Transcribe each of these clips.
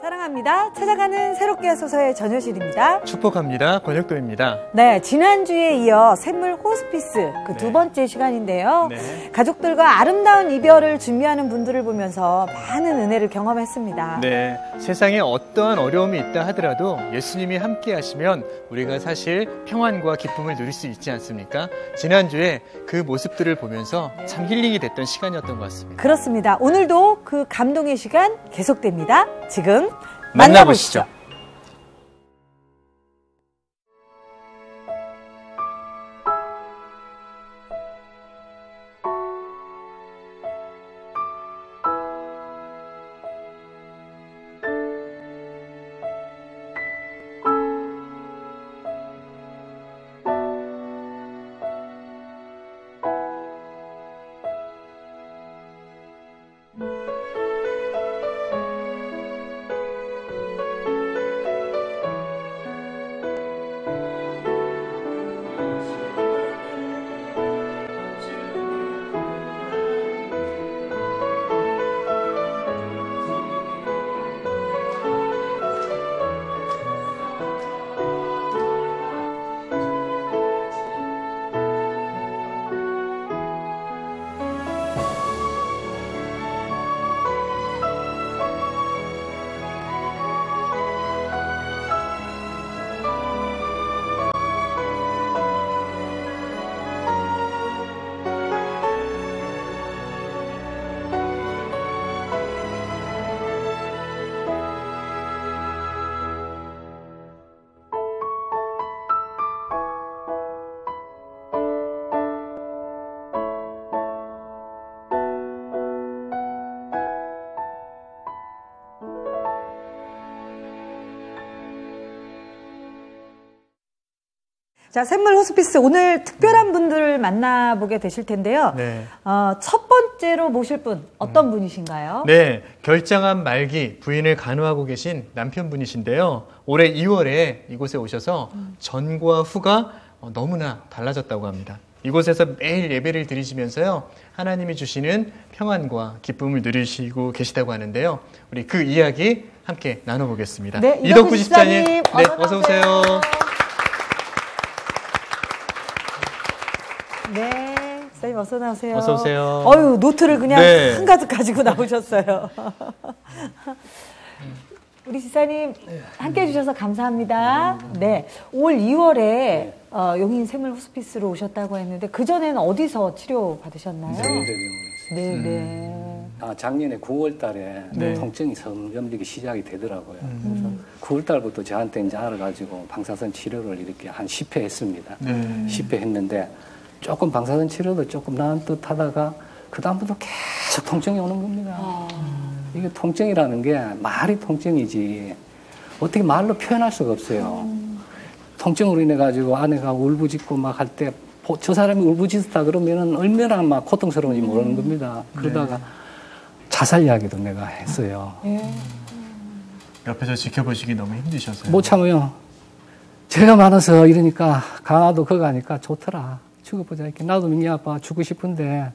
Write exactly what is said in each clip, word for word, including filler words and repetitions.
사랑합니다. 찾아가는 새롭게 하소서의 전효실입니다. 축복합니다. 권혁도입니다. 네, 지난주에 이어 샘물 호스피스 그 두 네. 번째 시간인데요. 네. 가족들과 아름다운 이별을 준비하는 분들을 보면서 많은 은혜를 경험했습니다. 네, 세상에 어떠한 어려움이 있다 하더라도 예수님이 함께 하시면 우리가 사실 평안과 기쁨을 누릴 수 있지 않습니까? 지난주에 그 모습들을 보면서 참 힐링이 됐던 시간이었던 것 같습니다. 그렇습니다. 오늘도 그 감동의 시간 계속됩니다. 지금 만나보시죠. 만나보시죠. 자, 샘물 호스피스 오늘 특별한 분들을 만나보게 되실 텐데요. 네. 어, 첫 번째로 모실 분 어떤 음. 분이신가요? 네, 결장암 말기 부인을 간호하고 계신 남편분이신데요. 올해 이월에 이곳에 오셔서 음. 전과 후가 너무나 달라졌다고 합니다. 이곳에서 매일 예배를 드리시면서요, 하나님이 주시는 평안과 기쁨을 누리시고 계시다고 하는데요. 우리 그 이야기 함께 나눠보겠습니다. 네, 이덕구 집사님, 네, 어서 오세요. 네, 선생님 어서 나오세요. 어서 오세요. 어유 노트를 그냥 네. 한가득 가지고 나오셨어요. 우리 집사님 함께 해주셔서 감사합니다. 네, 올 이월에 어, 용인 샘물 호스피스로 오셨다고 했는데 그 전에는 어디서 치료 받으셨나요? 서울대병원에서. 네, 음. 네. 아, 작년에 구월 달에 네. 통증이 점점 시작이 되더라고요. 음. 그래서 구월 달부터 저한테 이제 알아가지고 방사선 치료를 이렇게 한 십 회 했습니다. 네. 십 회 했는데 조금 방사선 치료도 조금 나은 듯 하다가 그다음부터 계속 통증이 오는 겁니다. 아. 이게 통증이라는 게 말이 통증이지 어떻게 말로 표현할 수가 없어요. 음. 통증으로 인해 가지고 아내가 울부짖고 막 할 때 저 사람이 울부짖었다 그러면은 얼마나 막 고통스러운지 모르는 겁니다. 그러다가 네. 자살 이야기도 내가 했어요. 네. 옆에서 지켜보시기 너무 힘드셔서요. 못 참아요. 죄가 많아서 이러니까 강화도 그거 가니까 좋더라. 죽어보자 이렇게. 나도 민기 아빠 죽고 싶은데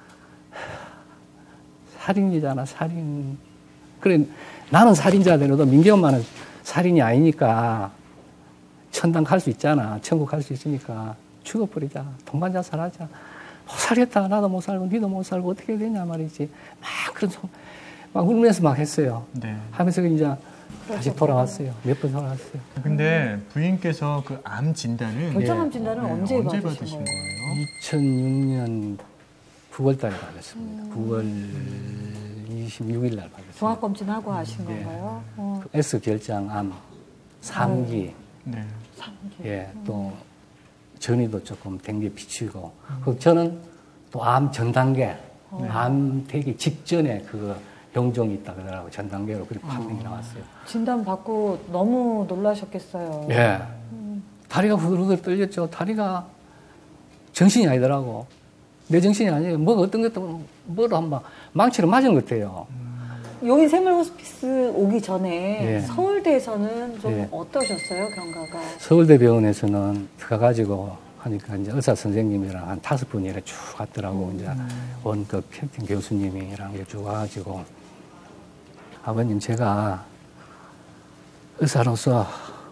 살인이잖아, 살인. 그래, 나는 살인자더라도 민기 엄마는 살인이 아니니까 천당 갈 수 있잖아. 천국 갈 수 있으니까 죽어버리자. 동반자살하자. 못 살겠다. 나도 못 살고 니도 못 살고 어떻게 해야 되냐 말이지. 막 그런 소, 막 울면서 막 했어요. 네. 하면서 이제 다시 돌아왔어요. 몇 번 돌아왔어요. 근데 부인께서 그 암 진단은 결장암 진단은 네. 언제, 언제 받으신, 받으신 거예요? 거예요? 이천육 년 구월 달에 받았습니다. 음. 구월 이십육 일 날 받았습니다. 종합검진하고 하신 네. 건가요? 어. S 결장암 삼 기. 네. 삼 기. 예, 또 전이도 조금 된 게 비치고. 음. 저는 또 암 전 단계, 어. 암 되기 직전에 그 병종이 있다 그러더라고요. 전 단계로 그렇게 판명이 어. 나왔어요. 진단 받고 너무 놀라셨겠어요. 예. 음. 다리가 후들후들 떨렸죠. 다리가 정신이 아니더라고. 내 정신이 아니에요. 뭐 어떤 것도 뭐로 한번 망치로 맞은 것 같아요. 용인 샘물 호스피스 오기 전에 예. 서울대에서는 좀 예. 어떠셨어요, 경과가? 서울대병원에서는 가가지고 하니까 이제 의사 선생님이랑 한 다섯 분이 이렇게 쭉 갔더라고. 음. 이제 원급 평팅 교수님이랑 쭉 와가지고 아버님 제가 의사로서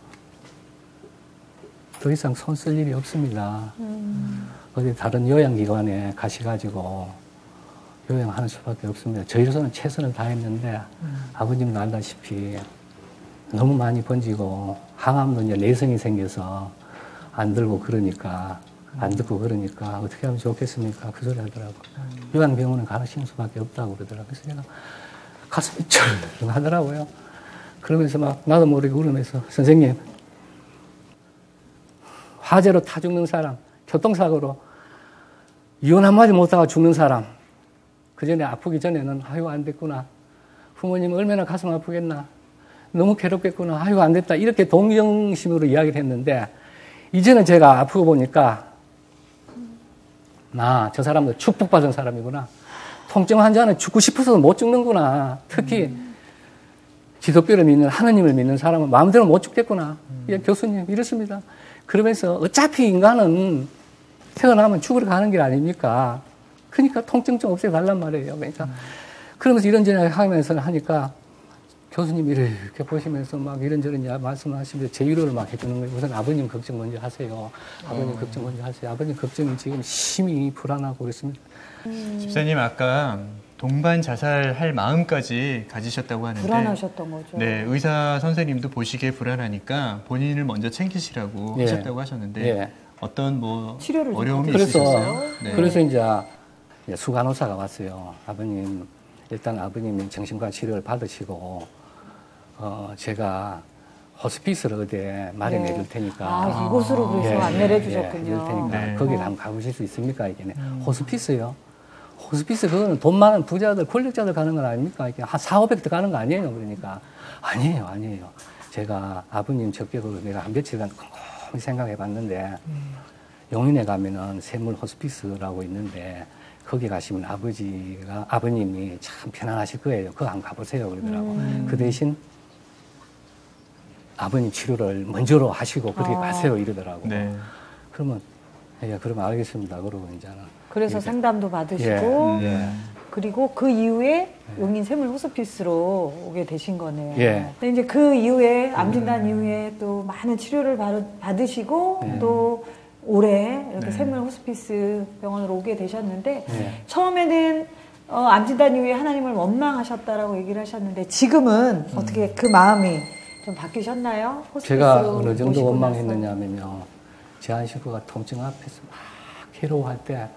더 이상 손 쓸 일이 없습니다. 음. 어디 다른 요양기관에 가셔가지고 요양하는 수밖에 없습니다. 저희로서는 최선을 다했는데 음. 아버님도 알다시피 너무 많이 번지고 항암도 이제 내성이 생겨서 안 들고 그러니까 안 듣고 그러니까 어떻게 하면 좋겠습니까? 그 소리 하더라고. 음. 요양병원에 가시는 수밖에 없다고 그러더라고요. 그래서 제가 가슴이 철렁 하더라고요. 그러면서 막 나도 모르게 울으면서 선생님 화재로 타 죽는 사람, 교통사고로 이혼 한마디 못하고 죽는 사람 그 전에 아프기 전에는 아유 안 됐구나. 부모님 얼마나 가슴 아프겠나. 너무 괴롭겠구나. 아유 안 됐다. 이렇게 동정심으로 이야기를 했는데 이제는 제가 아프고 보니까 나 저 사람도 축복받은 사람이구나. 통증 환자는 죽고 싶어서도 못 죽는구나. 특히 음. 기독교를 믿는 하느님을 믿는 사람은 마음대로 못 죽겠구나. 음. 예, 교수님 이렇습니다. 그러면서 어차피 인간은 태어나면 죽으러 가는 길 아닙니까? 그러니까 통증 좀 없애달란 말이에요. 그러니까 음. 그러면서 이런저런 하면서 하니까 교수님이 이렇게 보시면서 막 이런저런 말씀하시면서 제 위로를 막 해주는 거예요. 우선 아버님 걱정 먼저 하세요. 아버님 어. 걱정 먼저 하세요. 아버님 걱정이 지금 심히 불안하고 그렇습니다. 음. 집사님 아까 동반 자살할 마음까지 가지셨다고 하는데 불안하셨던 거죠. 네, 의사 선생님도 보시기에 불안하니까 본인을 먼저 챙기시라고 예. 하셨다고 하셨는데 예. 어떤 뭐 치료를 어려움이 그래서, 있으셨어요? 네. 그래서 이제 수간호사가 왔어요. 아버님 일단 아버님이 정신과 치료를 받으시고 어, 제가 호스피스를 어디에 마련해 줄 테니까. 아, 이곳으로 그래서 예, 안내를 예, 해주셨군요. 예, 테니까 네. 거기 한번 가보실 수 있습니까? 이게 음. 호스피스요? 호스피스 그거는 돈 많은 부자들, 권력자들 가는 건 아닙니까? 이게 한 사오백 대 가는 거 아니에요? 그러니까. 아니에요, 아니에요. 제가 아버님 적격으로 내가 한 며칠간 곰곰이 생각해 봤는데, 음. 용인에 가면은 샘물 호스피스라고 있는데, 거기 가시면 아버지가, 아버님이 참 편안하실 거예요. 그거 한번 가보세요. 그러더라고. 음. 그 대신 아버님 치료를 먼저로 하시고 그렇게 아. 가세요. 이러더라고. 네. 그러면, 예, 그러면 알겠습니다. 그러고 이제는. 그래서 이제. 상담도 받으시고, 예. 예. 그리고 그 이후에 예. 용인 샘물 호스피스로 오게 되신 거네요. 예. 근데 이제 그 이후에, 암 진단 음. 이후에 또 많은 치료를 받으시고, 예. 또 올해 이렇게 네. 샘물 호스피스 병원으로 오게 되셨는데, 네. 처음에는 어, 암 진단 이후에 하나님을 원망하셨다라고 얘기를 하셨는데, 지금은 음. 어떻게 그 마음이 좀 바뀌셨나요? 제가 어느 정도 원망했느냐 하면요, 제 한 식구가 통증 앞에서 막 괴로워할 때,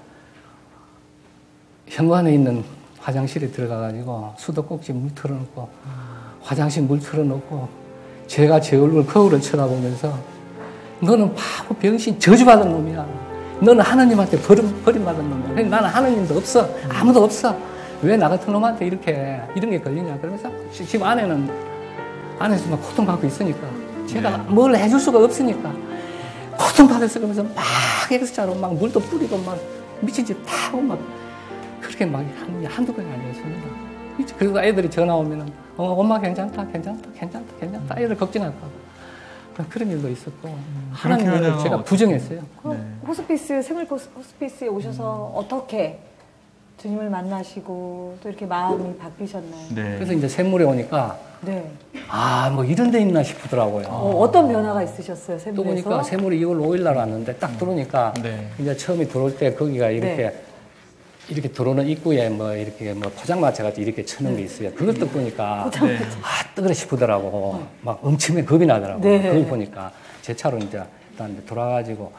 현관에 있는 화장실에 들어가가지고 수도꼭지 물 틀어놓고, 음. 화장실 물 틀어놓고, 제가 제 얼굴 거울을 쳐다보면서, 너는 바보 병신 저주받은 놈이야. 너는 하나님한테 버림, 버림받은 놈이야. 나는 하나님도 없어. 아무도 없어. 왜 나 같은 놈한테 이렇게 이런 게 걸리냐. 그러면서 지금 아내는 안에서 막 고통받고 있으니까 제가 네. 뭘 해줄 수가 없으니까 고통받아서 그러면서 막 엑스자로 막 물도 뿌리고 막 미친 짓 다 하고 막 그렇게 막 한두 번이 아니었습니다. 그리고 애들이 전화 오면은 어, 엄마 괜찮다, 괜찮다, 괜찮다, 괜찮다. 애들 걱정할까. 그런 일도 있었고 음, 하나님을 제가 부정했어요. 네. 호스피스, 샘물 호스피스에 오셔서 음. 어떻게 주님을 만나시고 또 이렇게 마음이 바뀌셨나요? 네. 그래서 이제 샘물에 오니까 네. 아, 뭐 이런 데 있나 싶더라고요. 어, 어떤 변화가 있으셨어요, 샘물에서? 또 보니까 샘물이 이월 오일 날 왔는데 딱 들어오니까 네. 이제 처음에 들어올 때 거기가 이렇게 네. 이렇게 들어오는 입구에 뭐 이렇게 뭐 포장마차 같이 이렇게 쳐놓은 게 있어요. 그걸 딱 보니까 네. 아 뜨거라 싶더라고. 네. 막 엄청나게 겁이 나더라고. 네. 그걸 보니까 제 차로 이제 일단 돌아가지고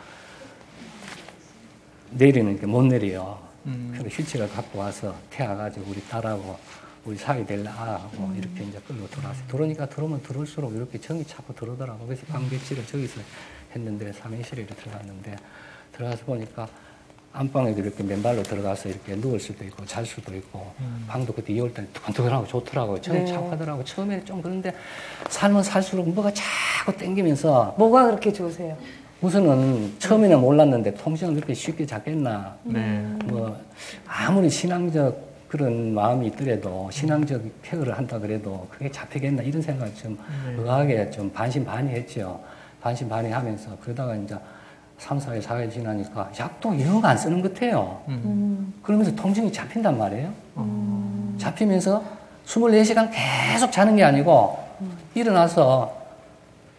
내리는 게 못 내려요. 음. 그래서 휠체어를 갖고 와서 태워가지고 우리 딸하고 우리 사위 될 아하고 음. 이렇게 이제 끌고 들어왔어요. 들어오니까 들어오면 들어올수록 이렇게 정이 차고 들어오더라고. 그래서 방배치를 저기서 했는데 삼행실에 들어갔는데 들어가서 보니까 안방에도 이렇게 맨발로 들어가서 이렇게 누울 수도 있고 잘 수도 있고 음. 방도 그때 이월 달에 두근두근하고 좋더라고요. 처음에 네. 착하더라고요. 처음에 좀 그런데 살면 살수록 뭐가 자꾸 땡기면서 뭐가 그렇게 좋으세요? 우선은 처음에는 몰랐는데 통증을 그렇게 쉽게 잡겠나. 네. 뭐 아무리 신앙적 그런 마음이 있더라도 신앙적 케어를 한다 그래도 그게 잡히겠나 이런 생각을 좀 네. 의아하게 좀 반신반의했죠. 반신반의하면서 그러다가 이제 삼, 사 일, 사 일 지나니까 약도 이런 거 안 쓰는 것 같아요. 음. 그러면서 통증이 잡힌단 말이에요. 음. 잡히면서 이십사 시간 계속 자는 게 아니고 음. 일어나서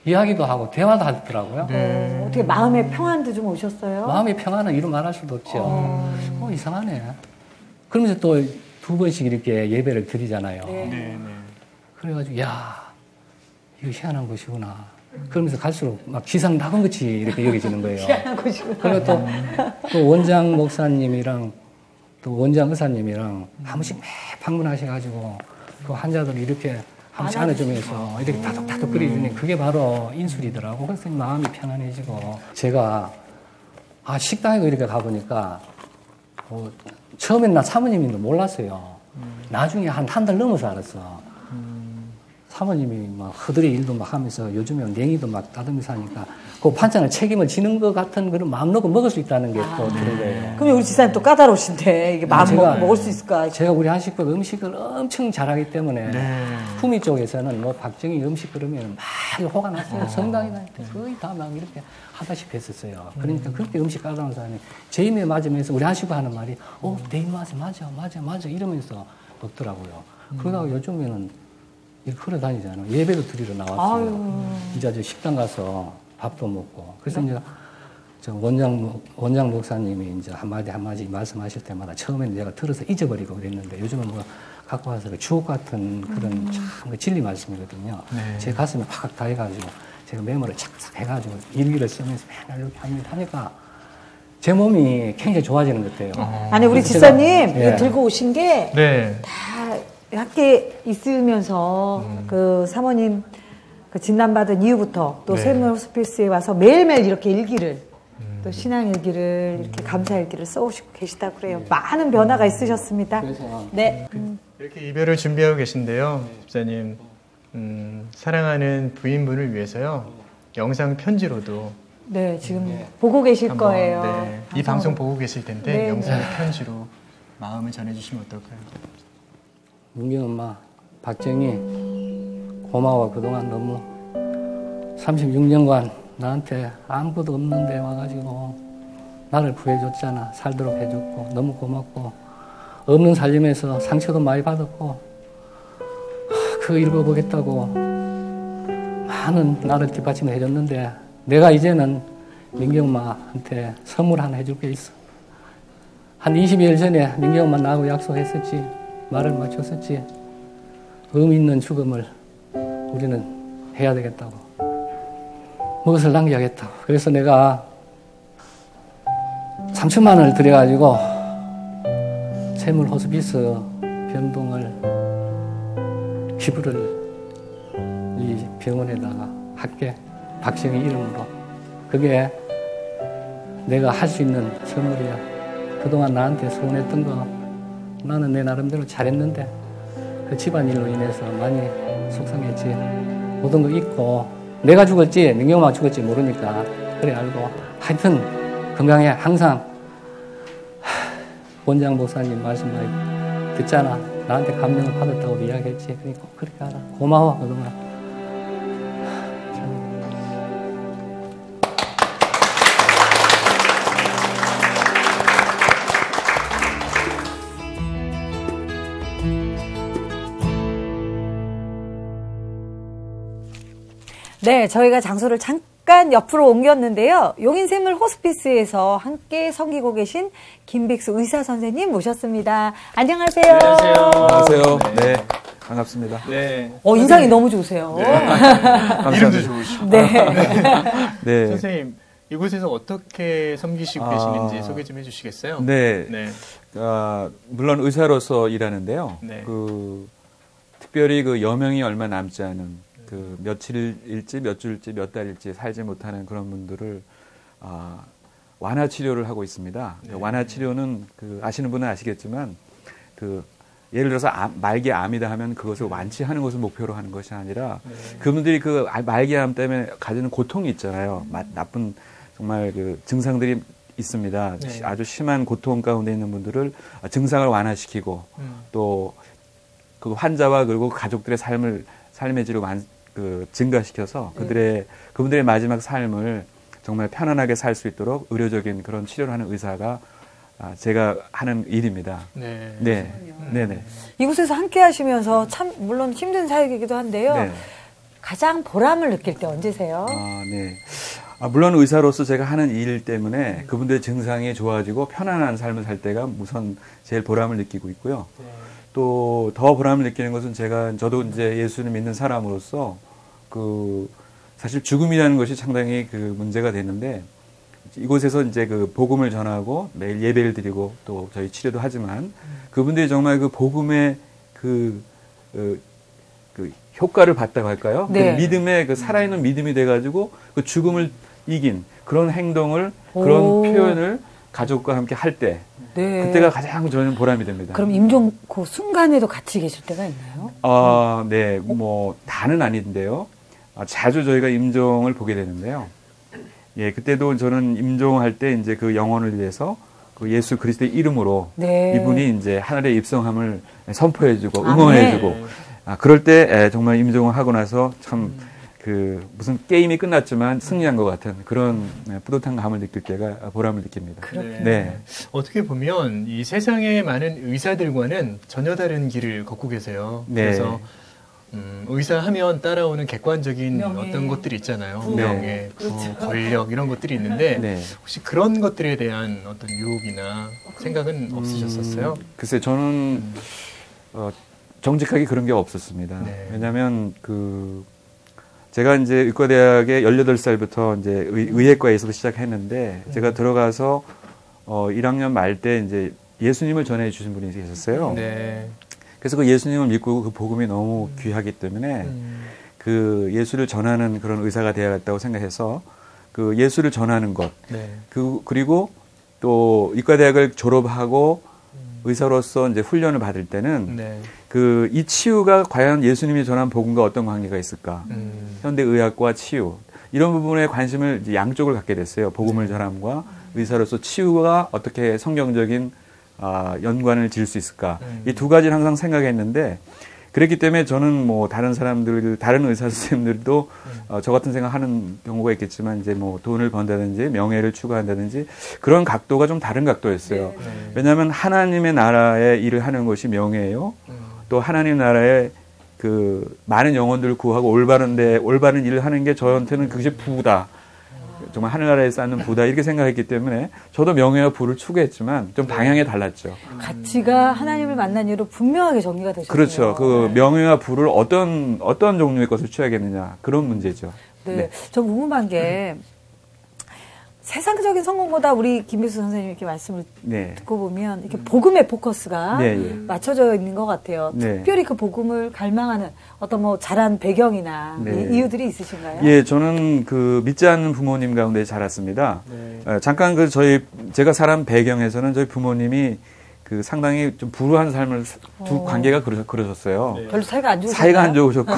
이야기도 하고 대화도 하더라고요. 네. 어, 어떻게 마음의 평안도 좀 오셨어요? 마음의 평안은 이루 말할 수도 없죠. 어, 어 이상하네. 그러면서 또 두 번씩 이렇게 예배를 드리잖아요. 네. 네, 네. 그래가지고 야 이거 희한한 것이구나. 그러면서 갈수록 막 기상 낙원 같이 이렇게 여겨지는 거예요. 희한한 것이구나. 그리고 또, 또 원장 목사님이랑 또 원장 의사님이랑 한 번씩 매 방문하셔가지고 그 환자들 이렇게 한 번씩 안아주면서 이렇게 다독다독 끓여주니 그게 바로 인술이더라고. 그래서 마음이 편안해지고 제가 아 식당에 이렇게 가보니까 어, 처음엔 나 사모님인지 몰랐어요. 나중에 한 한 달 넘어서 알았어. 사모님이 막 허들의 일도 막 하면서 요즘에 냉이도 막 따듬면서 하니까 그 반찬을 책임을 지는 것 같은 그런 마음 놓고 먹을 수 있다는 게 또 들은 거예요. 그럼 우리 집사님 또 까다로우신데 이게 마음 제가, 먹, 먹을 수 있을까? 제가 우리 한식국 음식을 엄청 잘하기 때문에 네. 후미 쪽에서는 뭐 박정희 음식 그러면 막 호가 났어요. 성당에 다닐 때 거의 다 막 이렇게 하다시피 했었어요. 그러니까 그렇게 음식 까다로운 사람이 제 입에 맞으면서 우리 한식국 하는 말이 어, 내 입맛에 맞아, 맞아, 맞아 이러면서 먹더라고요. 그러다가 요즘에는 이렇게 걸어다니잖아요. 예배도 드리러 나왔어요. 아유. 이제 저 식당 가서 밥도 먹고. 그래서 네? 이제 저 원장, 원장 목사님이 이제 한마디 한마디 말씀하실 때마다 처음에는 내가 들어서 잊어버리고 그랬는데 요즘은 뭐 갖고 와서 그 주옥 같은 그런 음. 참 그 진리 말씀이거든요. 네. 제 가슴에 확 닿아가지고 제가 메모를 착착 해가지고 일기를 쓰면서 맨날 이렇게 하니까 제 몸이 굉장히 좋아지는 것 같아요. 어. 아니, 우리 집사님 예. 이거 들고 오신 게 네. 다 학교에 있으면서 음. 그 사모님 그 진단받은 이후부터 또 네. 샘물 호스피스에 와서 매일매일 이렇게 일기를 음. 또 신앙 일기를 이렇게 감사 일기를 써오시고 계시다고 그래요. 네. 많은 변화가 있으셨습니다. 그래서 네. 음. 이렇게 이별을 준비하고 계신데요, 집사님. 음, 사랑하는 부인분을 위해서요, 영상 편지로도 네, 지금 네. 보고 계실 한번, 거예요. 네, 이 방송 보고 계실 텐데 네. 영상 편지로 마음을 전해주시면 어떨까요? 문경 엄마, 박정희 고마워. 그동안 너무 삼십육 년간 나한테 아무것도 없는데 와가지고 나를 구해줬잖아. 살도록 해줬고 너무 고맙고 없는 살림에서 상처도 많이 받았고 그거 읽어보겠다고 많은 나를 뒷받침을 해줬는데 내가 이제는 민경엄마한테 선물 하나 해줄 게 있어. 한 이십 일 전에 민경엄마 나하고 약속했었지. 말을 맞췄었지. 의미 있는 죽음을 우리는 해야 되겠다고. 무엇을 남겨야겠다고. 그래서 내가 삼천만 원을 들여가지고 샘물 호스피스 병동을 기부를 이 병원에다가 할게. 박정희 이름으로. 그게 내가 할 수 있는 선물이야. 그동안 나한테 소원했던 거 나는 내 나름대로 잘했는데 그 집안일로 인해서 많이 속상했지. 모든 거 잊고 내가 죽을지 민경엄마가 죽을지 모르니까 그래 알고 하여튼 건강해. 항상 원장 목사님 말씀 많이 듣잖아. 나한테 감명을 받았다고 이야기했지. 그러니까 꼭 그렇게 하라. 고마워 그동안. 네, 저희가 장소를 잠깐 옆으로 옮겼는데요. 용인샘물 호스피스에서 함께 섬기고 계신 김백수 의사 선생님 모셨습니다. 안녕하세요. 안녕하세요. 안녕하세요. 네. 네. 반갑습니다. 네. 어, 인상이 너무 좋으세요. 네. 이름도 좋으시고. 네. 네. 선생님, 이곳에서 어떻게 섬기시고 아... 계시는지 소개 좀 해주시겠어요? 네. 네. 아, 물론 의사로서 일하는데요. 네. 그, 특별히 그 여명이 얼마 남지 않은 그 며칠일지 몇 주일지 몇 달일지 살지 못하는 그런 분들을 아, 완화 치료를 하고 있습니다. 네. 완화 치료는 그 아시는 분은 아시겠지만 그 예를 들어서 암, 말기암이다 하면 그것을 완치하는 것을 목표로 하는 것이 아니라 네. 그분들이 그 말기암 때문에 가지는 고통이 있잖아요. 마, 나쁜 정말 그 증상들이 있습니다. 네. 아주 심한 고통 가운데 있는 분들을 증상을 완화시키고 음. 또 그 환자와 그리고 가족들의 삶을 삶의 질을 완 그 증가시켜서 그들의 네. 그분들의 마지막 삶을 정말 편안하게 살 수 있도록 의료적인 그런 치료를 하는 의사가 아, 제가 하는 일입니다. 네. 네. 네네. 이곳에서 함께 하시면서 참 물론 힘든 사역이기도 한데요. 네. 가장 보람을 느낄 때 언제세요? 아, 네. 아, 물론 의사로서 제가 하는 일 때문에 그분들의 증상이 좋아지고 편안한 삶을 살 때가 우선 제일 보람을 느끼고 있고요. 네. 또 더 보람을 느끼는 것은 제가 저도 이제 예수를 믿는 사람으로서 그 사실 죽음이라는 것이 상당히 그 문제가 되는데 이곳에서 이제 그 복음을 전하고 매일 예배를 드리고 또 저희 치료도 하지만 그분들이 정말 그 복음의 그, 그, 그 효과를 봤다고 할까요? 네. 그 믿음의 그 살아있는 믿음이 돼가지고 그 죽음을 이긴 그런 행동을 그런 오. 표현을 가족과 함께 할 때 네. 그때가 가장 저는 보람이 됩니다. 그럼 임종 그 순간에도 같이 계실 때가 있나요? 아, 네, 뭐 다는 아닌데요. 아, 자주 저희가 임종을 보게 되는데요. 예, 그때도 저는 임종할 때 이제 그 영혼을 위해서 그 예수 그리스도의 이름으로 네. 이분이 이제 하늘의 입성함을 선포해주고 응원해주고 아, 네. 아, 그럴 때 에, 정말 임종을 하고 나서 참 그 무슨 게임이 끝났지만 승리한 것 같은 그런 네, 뿌듯한 감을 느낄 때가 보람을 느낍니다. 네. 네. 어떻게 보면 이 세상의 많은 의사들과는 전혀 다른 길을 걷고 계세요. 네. 그래서 음, 의사하면 따라오는 객관적인 명예. 어떤 것들이 있잖아요. 부. 명예, 부, 그렇죠. 권력 이런 것들이 있는데 네. 혹시 그런 것들에 대한 어떤 유혹이나 생각은 음, 없으셨었어요? 글쎄 저는 음. 어, 정직하게 그런 게 없었습니다. 네. 왜냐하면 그 제가 이제 의과대학에 열여덟 살부터 이제 의, 의예과에서도 시작했는데 네. 제가 들어가서 어, 일 학년 말 때 이제 예수님을 전해 주신 분이 계셨어요. 네. 그래서 그 예수님을 믿고 그 복음이 너무 음. 귀하기 때문에 음. 그 예수를 전하는 그런 의사가 되어야겠다고 생각해서 그 예수를 전하는 것, 네. 그 그리고 또 의과대학을 졸업하고 음. 의사로서 이제 훈련을 받을 때는 네. 그 이 치유가 과연 예수님이 전한 복음과 어떤 관계가 있을까? 음. 현대 의학과 치유 이런 부분에 관심을 이제 양쪽을 갖게 됐어요. 복음을 네. 전함과 의사로서 치유가 어떻게 성경적인 아, 연관을 지을 수 있을까? 음. 이 두 가지를 항상 생각했는데 그랬기 때문에 저는 뭐 다른 사람들, 다른 의사 선생님들도 음. 어, 저 같은 생각하는 경우가 있겠지만 이제 뭐 돈을 번다든지 명예를 추구한다든지 그런 각도가 좀 다른 각도였어요. 네. 네. 왜냐하면 하나님의 나라의 일을 하는 것이 명예예요. 음. 또 하나님 나라의 그 많은 영혼들을 구하고 올바른데 올바른 일을 하는 게 저한테는 그것이 부다. 정말 하늘나라에 쌓는 부다 이렇게 생각했기 때문에 저도 명예와 부를 추구했지만 좀 방향이 달랐죠. 가치가 하나님을 만난 이후로 분명하게 정리가 되셨어요. 그렇죠. 그 명예와 부를 어떤 어떤 종류의 것을 취하겠느냐 그런 문제죠. 네, 네. 저 궁금한 게 세상적인 성공보다 우리 김혜수 선생님 이렇게 말씀을 네. 듣고 보면 이렇게 복음의 포커스가 네, 네. 맞춰져 있는 것 같아요. 네. 특별히 그 복음을 갈망하는 어떤 뭐 자란 배경이나 네. 이유들이 있으신가요? 예, 저는 그 믿지 않는 부모님 가운데 자랐습니다. 네. 어, 잠깐 그 저희 제가 살한 배경에서는 저희 부모님이 그 상당히 좀 불우한 삶을 두 오. 관계가 그러, 그러셨어요. 네. 별로 사이가 안 좋으셨나요? 사이가 안 좋으셨고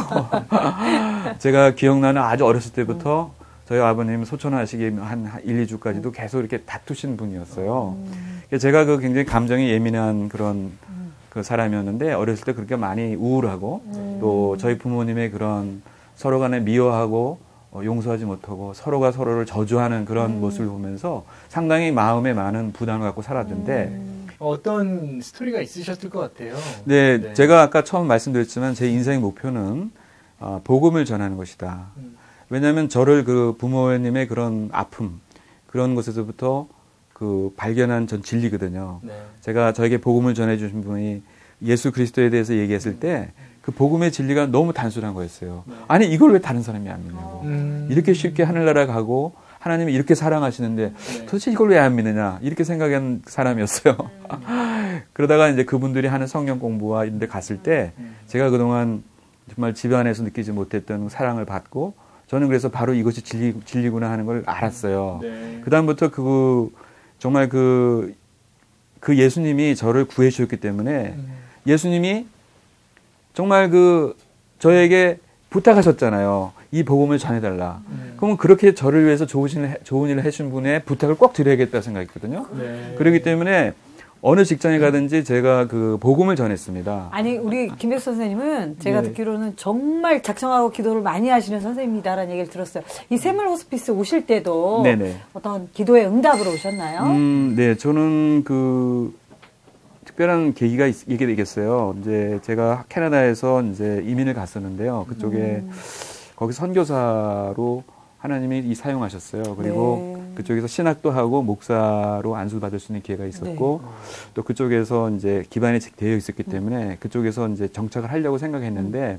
제가 기억나는 아주 어렸을 때부터 음. 저희 아버님 소천하시기 한 일, 이 주까지도 계속 이렇게 다투신 분이었어요. 음. 제가 그 굉장히 감정이 예민한 그런 음. 그 사람이었는데 어렸을 때 그렇게 많이 우울하고 음. 또 저희 부모님의 그런 서로 간에 미워하고 어, 용서하지 못하고 서로가 서로를 저주하는 그런 음. 모습을 보면서 상당히 마음에 많은 부담을 갖고 살았는데 음. 어떤 스토리가 있으셨을 것 같아요. 네, 네. 제가 아까 처음 말씀드렸지만 제 인생의 목표는 어, 복음을 전하는 것이다. 음. 왜냐하면 저를 그 부모님의 그런 아픔 그런 것에서부터 그 발견한 전 진리거든요. 네. 제가 저에게 복음을 전해주신 분이 예수 그리스도에 대해서 얘기했을 때 그 복음의 진리가 너무 단순한 거였어요. 네. 아니 이걸 왜 다른 사람이 안 믿냐고. 음. 이렇게 쉽게 하늘나라 가고 하나님이 이렇게 사랑하시는데 네. 도대체 이걸 왜 안 믿느냐 이렇게 생각한 사람이었어요. 음. 그러다가 이제 그분들이 하는 성경 공부와 이런 데 갔을 때 음. 제가 그동안 정말 집안에서 느끼지 못했던 사랑을 받고 저는 그래서 바로 이것이 진리, 진리구나 하는 걸 알았어요. 네. 그다음부터 그, 정말 그, 그 예수님이 저를 구해주셨기 때문에 음. 예수님이 정말 그, 저에게 부탁하셨잖아요. 이 복음을 전해달라. 음. 그러면 그렇게 저를 위해서 좋은 일을, 좋은 일을 해준 분의 부탁을 꼭 드려야겠다 생각했거든요. 네. 그렇기 때문에 어느 직장에 가든지 제가 그 복음을 전했습니다. 아니 우리 김백수 선생님은 제가 네. 듣기로는 정말 작정하고 기도를 많이 하시는 선생님이다라는 얘기를 들었어요. 이 샘물 호스피스 오실 때도 네네. 어떤 기도의 응답으로 오셨나요? 음, 네, 저는 그 특별한 계기가 있, 있게 되겠어요. 이제 제가 캐나다에서 이제 이민을 갔었는데요. 그쪽에 음. 거기 선교사로 하나님이 이 사용하셨어요. 그리고 네. 그쪽에서 신학도 하고 목사로 안수 받을 수 있는 기회가 있었고 네. 또 그쪽에서 이제 기반이 되어 있었기 때문에 그쪽에서 이제 정착을 하려고 생각했는데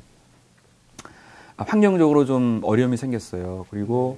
아, 환경적으로 좀 어려움이 생겼어요. 그리고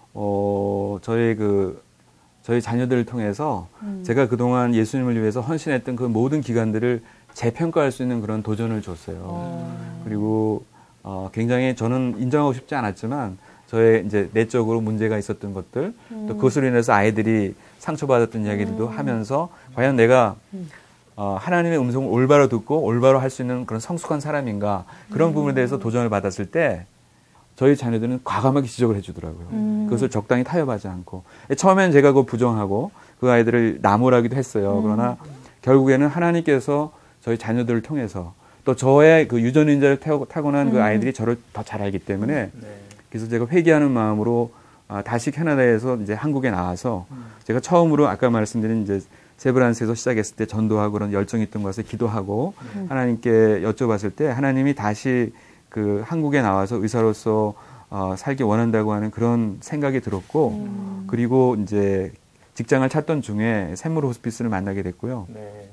어 저의 그 저희 자녀들을 통해서 음. 제가 그동안 예수님을 위해서 헌신했던 그 모든 기간들을 재평가할 수 있는 그런 도전을 줬어요. 어. 그리고 어 굉장히 저는 인정하고 싶지 않았지만 저의 이제 내적으로 문제가 있었던 것들, 음. 또 그것으로 인해서 아이들이 상처받았던 이야기들도 음. 하면서 과연 내가 음. 어, 하나님의 음성을 올바로 듣고 올바로 할 수 있는 그런 성숙한 사람인가 그런 음. 부분에 대해서 도전을 받았을 때 저희 자녀들은 과감하게 지적을 해주더라고요. 음. 그것을 적당히 타협하지 않고 처음엔 제가 그거 부정하고 그 아이들을 나무라기도 했어요. 음. 그러나 결국에는 하나님께서 저희 자녀들을 통해서 또 저의 그 유전인자를 타고난 음. 그 아이들이 저를 더 잘 알기 때문에 네. 그래서 제가 회개하는 마음으로 아, 다시 캐나다에서 이제 한국에 나와서 음. 제가 처음으로 아까 말씀드린 이제 세브란스에서 시작했을 때 전도하고 그런 열정이 있던 것을 기도하고 음. 하나님께 여쭤봤을 때 하나님이 다시 그 한국에 나와서 의사로서 어, 살기 원한다고 하는 그런 생각이 들었고 음. 그리고 이제 직장을 찾던 중에 샘물 호스피스를 만나게 됐고요. 네.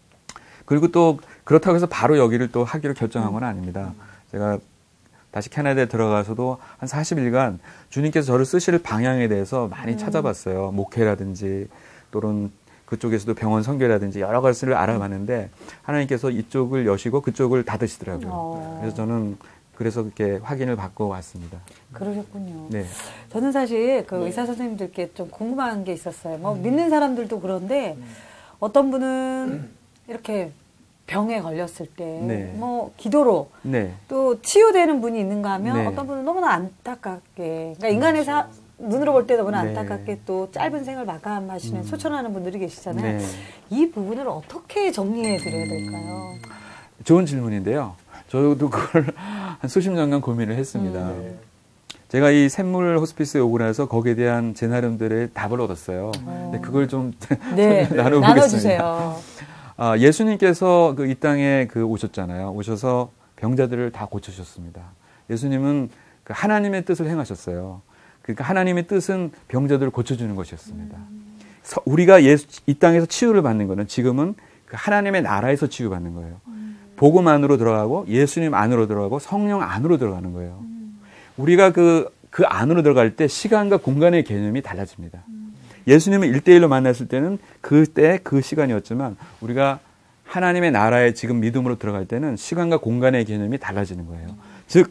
그리고 또 그렇다고 해서 바로 여기를 또 하기로 결정한 건 아닙니다. 음. 제가 다시 캐나다에 들어가서도 한 사십 일간 주님께서 저를 쓰실 방향에 대해서 많이 음. 찾아봤어요. 목회라든지 또는 그쪽에서도 병원 선교라든지 여러 가지를 알아봤는데 하나님께서 이쪽을 여시고 그쪽을 닫으시더라고요. 어. 그래서 저는 그래서 그렇게 확인을 받고 왔습니다. 그러셨군요. 네. 저는 사실 그 네. 의사 선생님들께 좀 궁금한 게 있었어요. 뭐 음. 믿는 사람들도 그런데 음. 어떤 분은 음. 이렇게 병에 걸렸을 때 뭐 네. 기도로 네. 또 치유되는 분이 있는가 하면 네. 어떤 분은 너무나 안타깝게 그러니까 인간의 사, 눈으로 볼 때 너무나 네. 안타깝게 또 짧은 생을 마감하시는 음. 소천하는 분들이 계시잖아요. 네. 이 부분을 어떻게 정리해 드려야 될까요? 좋은 질문인데요. 저도 그걸 한 수십 년간 고민을 했습니다. 음. 제가 이 샘물 호스피스에 오고 나서 거기에 대한 제 나름대로의 답을 얻었어요. 어. 근데 그걸 좀 네. 나눠보겠습니다. 나눠주세요. 아, 예수님께서 그 이 땅에 그 오셨잖아요. 오셔서 병자들을 다 고쳐주셨습니다. 예수님은 그 하나님의 뜻을 행하셨어요. 그러니까 하나님의 뜻은 병자들을 고쳐주는 것이었습니다. 음. 우리가 예수, 이 땅에서 치유를 받는 것은 지금은 그 하나님의 나라에서 치유받는 거예요. 음. 복음 안으로 들어가고 예수님 안으로 들어가고 성령 안으로 들어가는 거예요. 음. 우리가 그, 그 안으로 들어갈 때 시간과 공간의 개념이 달라집니다. 음. 예수님을 일대일로 만났을 때는 그때 그 시간이었지만 우리가 하나님의 나라에 지금 믿음으로 들어갈 때는 시간과 공간의 개념이 달라지는 거예요. 음. 즉,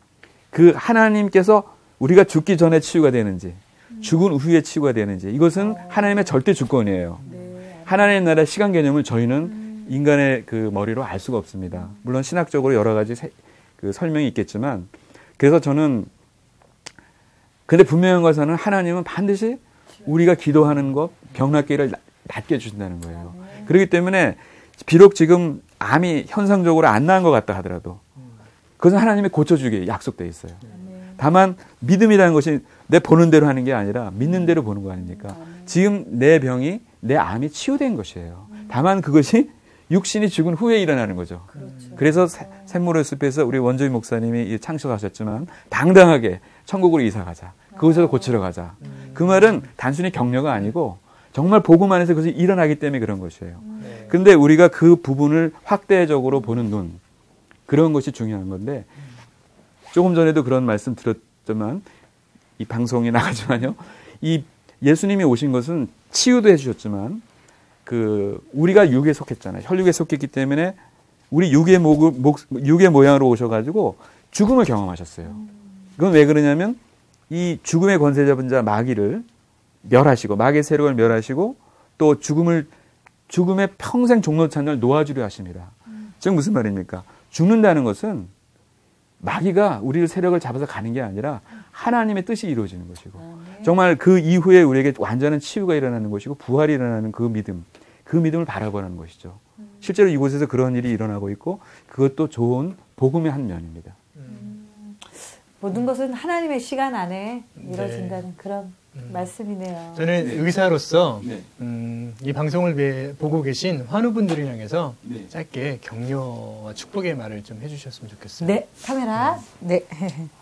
그 하나님께서 우리가 죽기 전에 치유가 되는지 음. 죽은 후에 치유가 되는지 이것은 어. 하나님의 절대 주권이에요. 네. 하나님의 나라의 시간 개념을 저희는 음. 인간의 그 머리로 알 수가 없습니다. 물론 신학적으로 여러 가지 세, 그 설명이 있겠지만 그래서 저는 근데 분명한 것은 하나님은 반드시 우리가 기도하는 것, 병낫기를 낫게 해주신다는 거예요. 네. 그렇기 때문에 비록 지금 암이 현상적으로 안 나은 것 같다 하더라도 그것은 하나님이 고쳐주기에 약속되어 있어요. 네. 다만 믿음이라는 것이 내 보는 대로 하는 게 아니라 믿는 대로 보는 거 아닙니까? 네. 지금 내 병이, 내 암이 치유된 것이에요. 다만 그것이 육신이 죽은 후에 일어나는 거죠. 그렇죠. 그래서 샘물 호스피스에서 우리 원조희 목사님이 창설하셨지만 당당하게 천국으로 이사 가자. 그곳에서 고치러 가자. 음. 그 말은 단순히 격려가 아니고 정말 복음 안에서 그것이 일어나기 때문에 그런 것이에요. 네. 그런데 우리가 그 부분을 확대적으로 보는 눈, 그런 것이 중요한 건데 조금 전에도 그런 말씀 드렸지만 이 방송에 나가지만요. 이 예수님이 오신 것은 치유도 해주셨지만 그 우리가 육에 속했잖아요. 혈육에 속했기 때문에 우리 육의, 목, 목, 육의 모양으로 오셔가지고 죽음을 경험하셨어요. 그건 왜 그러냐면 이 죽음의 권세 잡은 자 마귀를 멸하시고 마귀의 세력을 멸하시고 또 죽음을 죽음의 평생 종로찬을 놓아주려 하십니다. 음. 즉 무슨 말입니까? 죽는다는 것은 마귀가 우리를 세력을 잡아서 가는 게 아니라 하나님의 뜻이 이루어지는 것이고 아, 네. 정말 그 이후에 우리에게 완전한 치유가 일어나는 것이고 부활이 일어나는 그 믿음, 그 믿음을 바라보는 것이죠. 음. 실제로 이곳에서 그런 일이 일어나고 있고 그것도 좋은 복음의 한 면입니다. 음. 모든 것은 하나님의 시간 안에 이루어진다는 네. 그런 음. 말씀이네요. 저는 의사로서 네. 음, 이 방송을 보고 계신 환우분들을 향해서 네. 짧게 격려와 축복의 말을 좀 해주셨으면 좋겠어요. 네, 카메라. 네.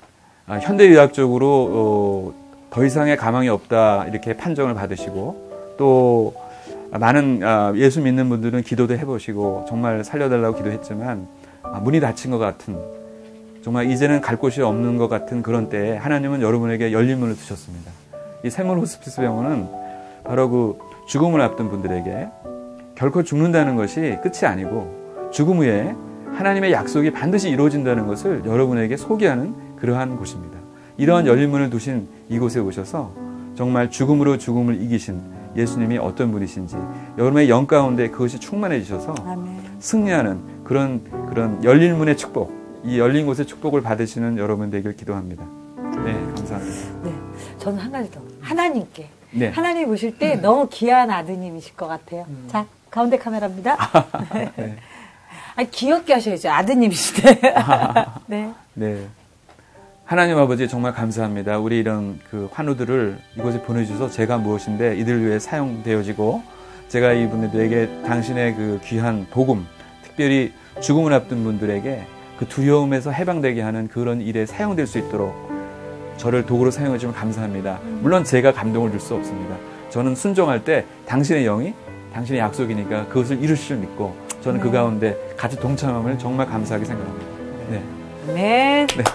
아, 현대의학적으로 어, 더 이상의 가망이 없다 이렇게 판정을 받으시고 또 많은 아, 예수 믿는 분들은 기도도 해보시고 정말 살려달라고 기도했지만 아, 문이 닫힌 것 같은 정말 이제는 갈 곳이 없는 것 같은 그런 때에 하나님은 여러분에게 열린 문을 두셨습니다. 이 샘물 호스피스 병원은 바로 그 죽음을 앞둔 분들에게 결코 죽는다는 것이 끝이 아니고 죽음 후에 하나님의 약속이 반드시 이루어진다는 것을 여러분에게 소개하는 그러한 곳입니다. 이러한 열린 문을 두신 이곳에 오셔서 정말 죽음으로 죽음을 이기신 예수님이 어떤 분이신지 여러분의 영 가운데 그것이 충만해지셔서 아멘. 승리하는 그런 그런 열린 문의 축복, 이 열린 곳의 축복을 받으시는 여러분 되길 기도합니다. 네, 감사합니다. 네, 저는 한 가지 더 하나님께 네. 하나님 보실 때 음. 너무 귀한 아드님이실 것 같아요. 음. 자, 가운데 카메라입니다. 네. 아니, 귀엽게 하셔야죠. 아드님이시대. 네. 네. 하나님 아버지 정말 감사합니다. 우리 이런 그 환우들을 이곳에 보내주셔서 제가 무엇인데 이들 위해 사용되어지고 제가 이분들에게 당신의 그 귀한 복음, 특별히 죽음을 앞둔 분들에게 그 두려움에서 해방되게 하는 그런 일에 사용될 수 있도록 저를 도구로 사용해 주시면 감사합니다. 물론 제가 감동을 줄 수 없습니다. 저는 순종할 때 당신의 영이 당신의 약속이니까 그것을 이루실 줄 믿고 저는 네. 그 가운데 같이 동참함을 정말 감사하게 생각합니다. 네. 네. 네.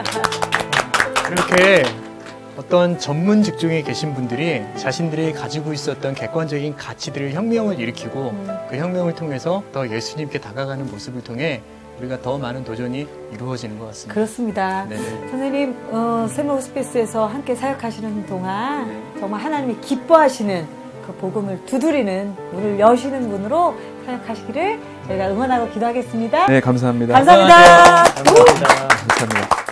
이렇게 어떤 전문 직종에 계신 분들이 자신들이 가지고 있었던 객관적인 가치들을 혁명을 일으키고 음. 그 혁명을 통해서 더 예수님께 다가가는 모습을 통해 우리가 더 많은 도전이 이루어지는 것 같습니다. 그렇습니다. 네. 선생님, 어, 샘물 호스피스에서 함께 사역하시는 동안 정말 하나님이 기뻐하시는 그 복음을 두드리는 문을 여시는 분으로 사역하시기를 저희가 응원하고 기도하겠습니다. 네, 감사합니다. 감사합니다. 감사합니다. 감사합니다.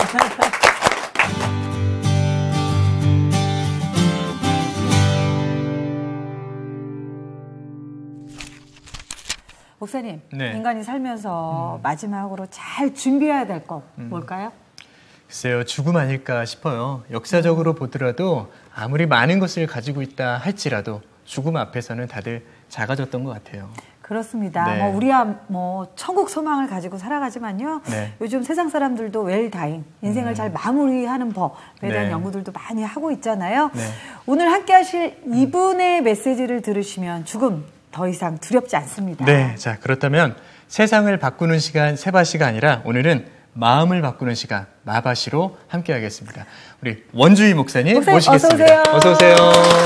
목사님, 네. 인간이 살면서 음. 마지막으로 잘 준비해야 될 것 음. 뭘까요? 글쎄요, 죽음 아닐까 싶어요. 역사적으로 보더라도 아무리 많은 것을 가지고 있다 할지라도 죽음 앞에서는 다들 작아졌던 것 같아요. 그렇습니다. 네. 뭐 우리야 뭐 천국 소망을 가지고 살아가지만요. 네. 요즘 세상 사람들도 웰다잉, 인생을 음. 잘 마무리하는 법에 대한 네. 연구들도 많이 하고 있잖아요. 네. 오늘 함께 하실 이분의 메시지를 들으시면 죽음 더 이상 두렵지 않습니다. 네, 자 그렇다면 세상을 바꾸는 시간 세바시가 아니라 오늘은 마음을 바꾸는 시간 마바시로 함께하겠습니다. 우리 원주희 목사님, 목사님 모시겠습니다. 어서 오세요. 어서 오세요.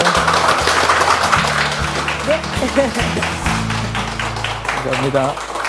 네. 감사합니다.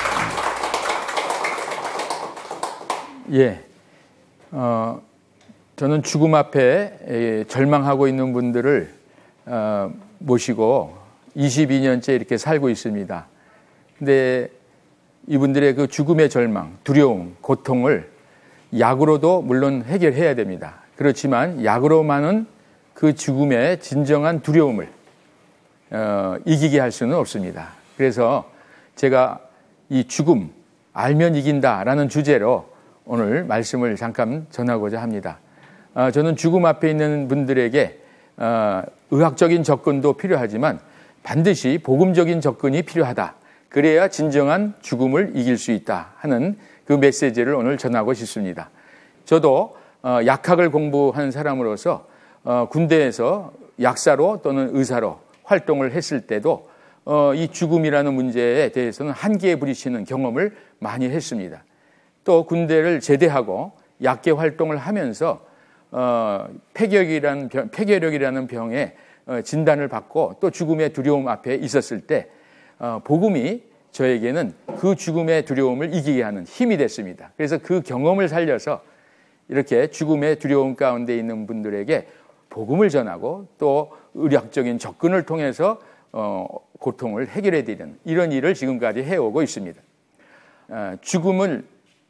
예, 어, 저는 죽음 앞에 절망하고 있는 분들을 어, 모시고 이십이 년째 이렇게 살고 있습니다. 근데 이분들의 그 죽음의 절망, 두려움, 고통을 약으로도 물론 해결해야 됩니다. 그렇지만 약으로만은 그 죽음의 진정한 두려움을 어, 이기게 할 수는 없습니다. 그래서 제가 이 죽음, 알면 이긴다라는 주제로 오늘 말씀을 잠깐 전하고자 합니다. 어, 저는 죽음 앞에 있는 분들에게 어, 의학적인 접근도 필요하지만 반드시 복음적인 접근이 필요하다. 그래야 진정한 죽음을 이길 수 있다 하는 그 메시지를 오늘 전하고 싶습니다. 저도 어, 약학을 공부한 사람으로서 어, 군대에서 약사로 또는 의사로 활동을 했을 때도 어, 이 죽음이라는 문제에 대해서는 한계에 부딪히는 경험을 많이 했습니다. 또 군대를 제대하고 약계 활동을 하면서 어, 폐결이라는 병, 폐결핵이라는 병에 어, 진단을 받고 또 죽음의 두려움 앞에 있었을 때 어, 복음이 저에게는 그 죽음의 두려움을 이기게 하는 힘이 됐습니다. 그래서 그 경험을 살려서 이렇게 죽음의 두려움 가운데 있는 분들에게 복음을 전하고 또 의학적인 접근을 통해서 어, 고통을 해결해드리는 이런 일을 지금까지 해오고 있습니다. 어, 죽음을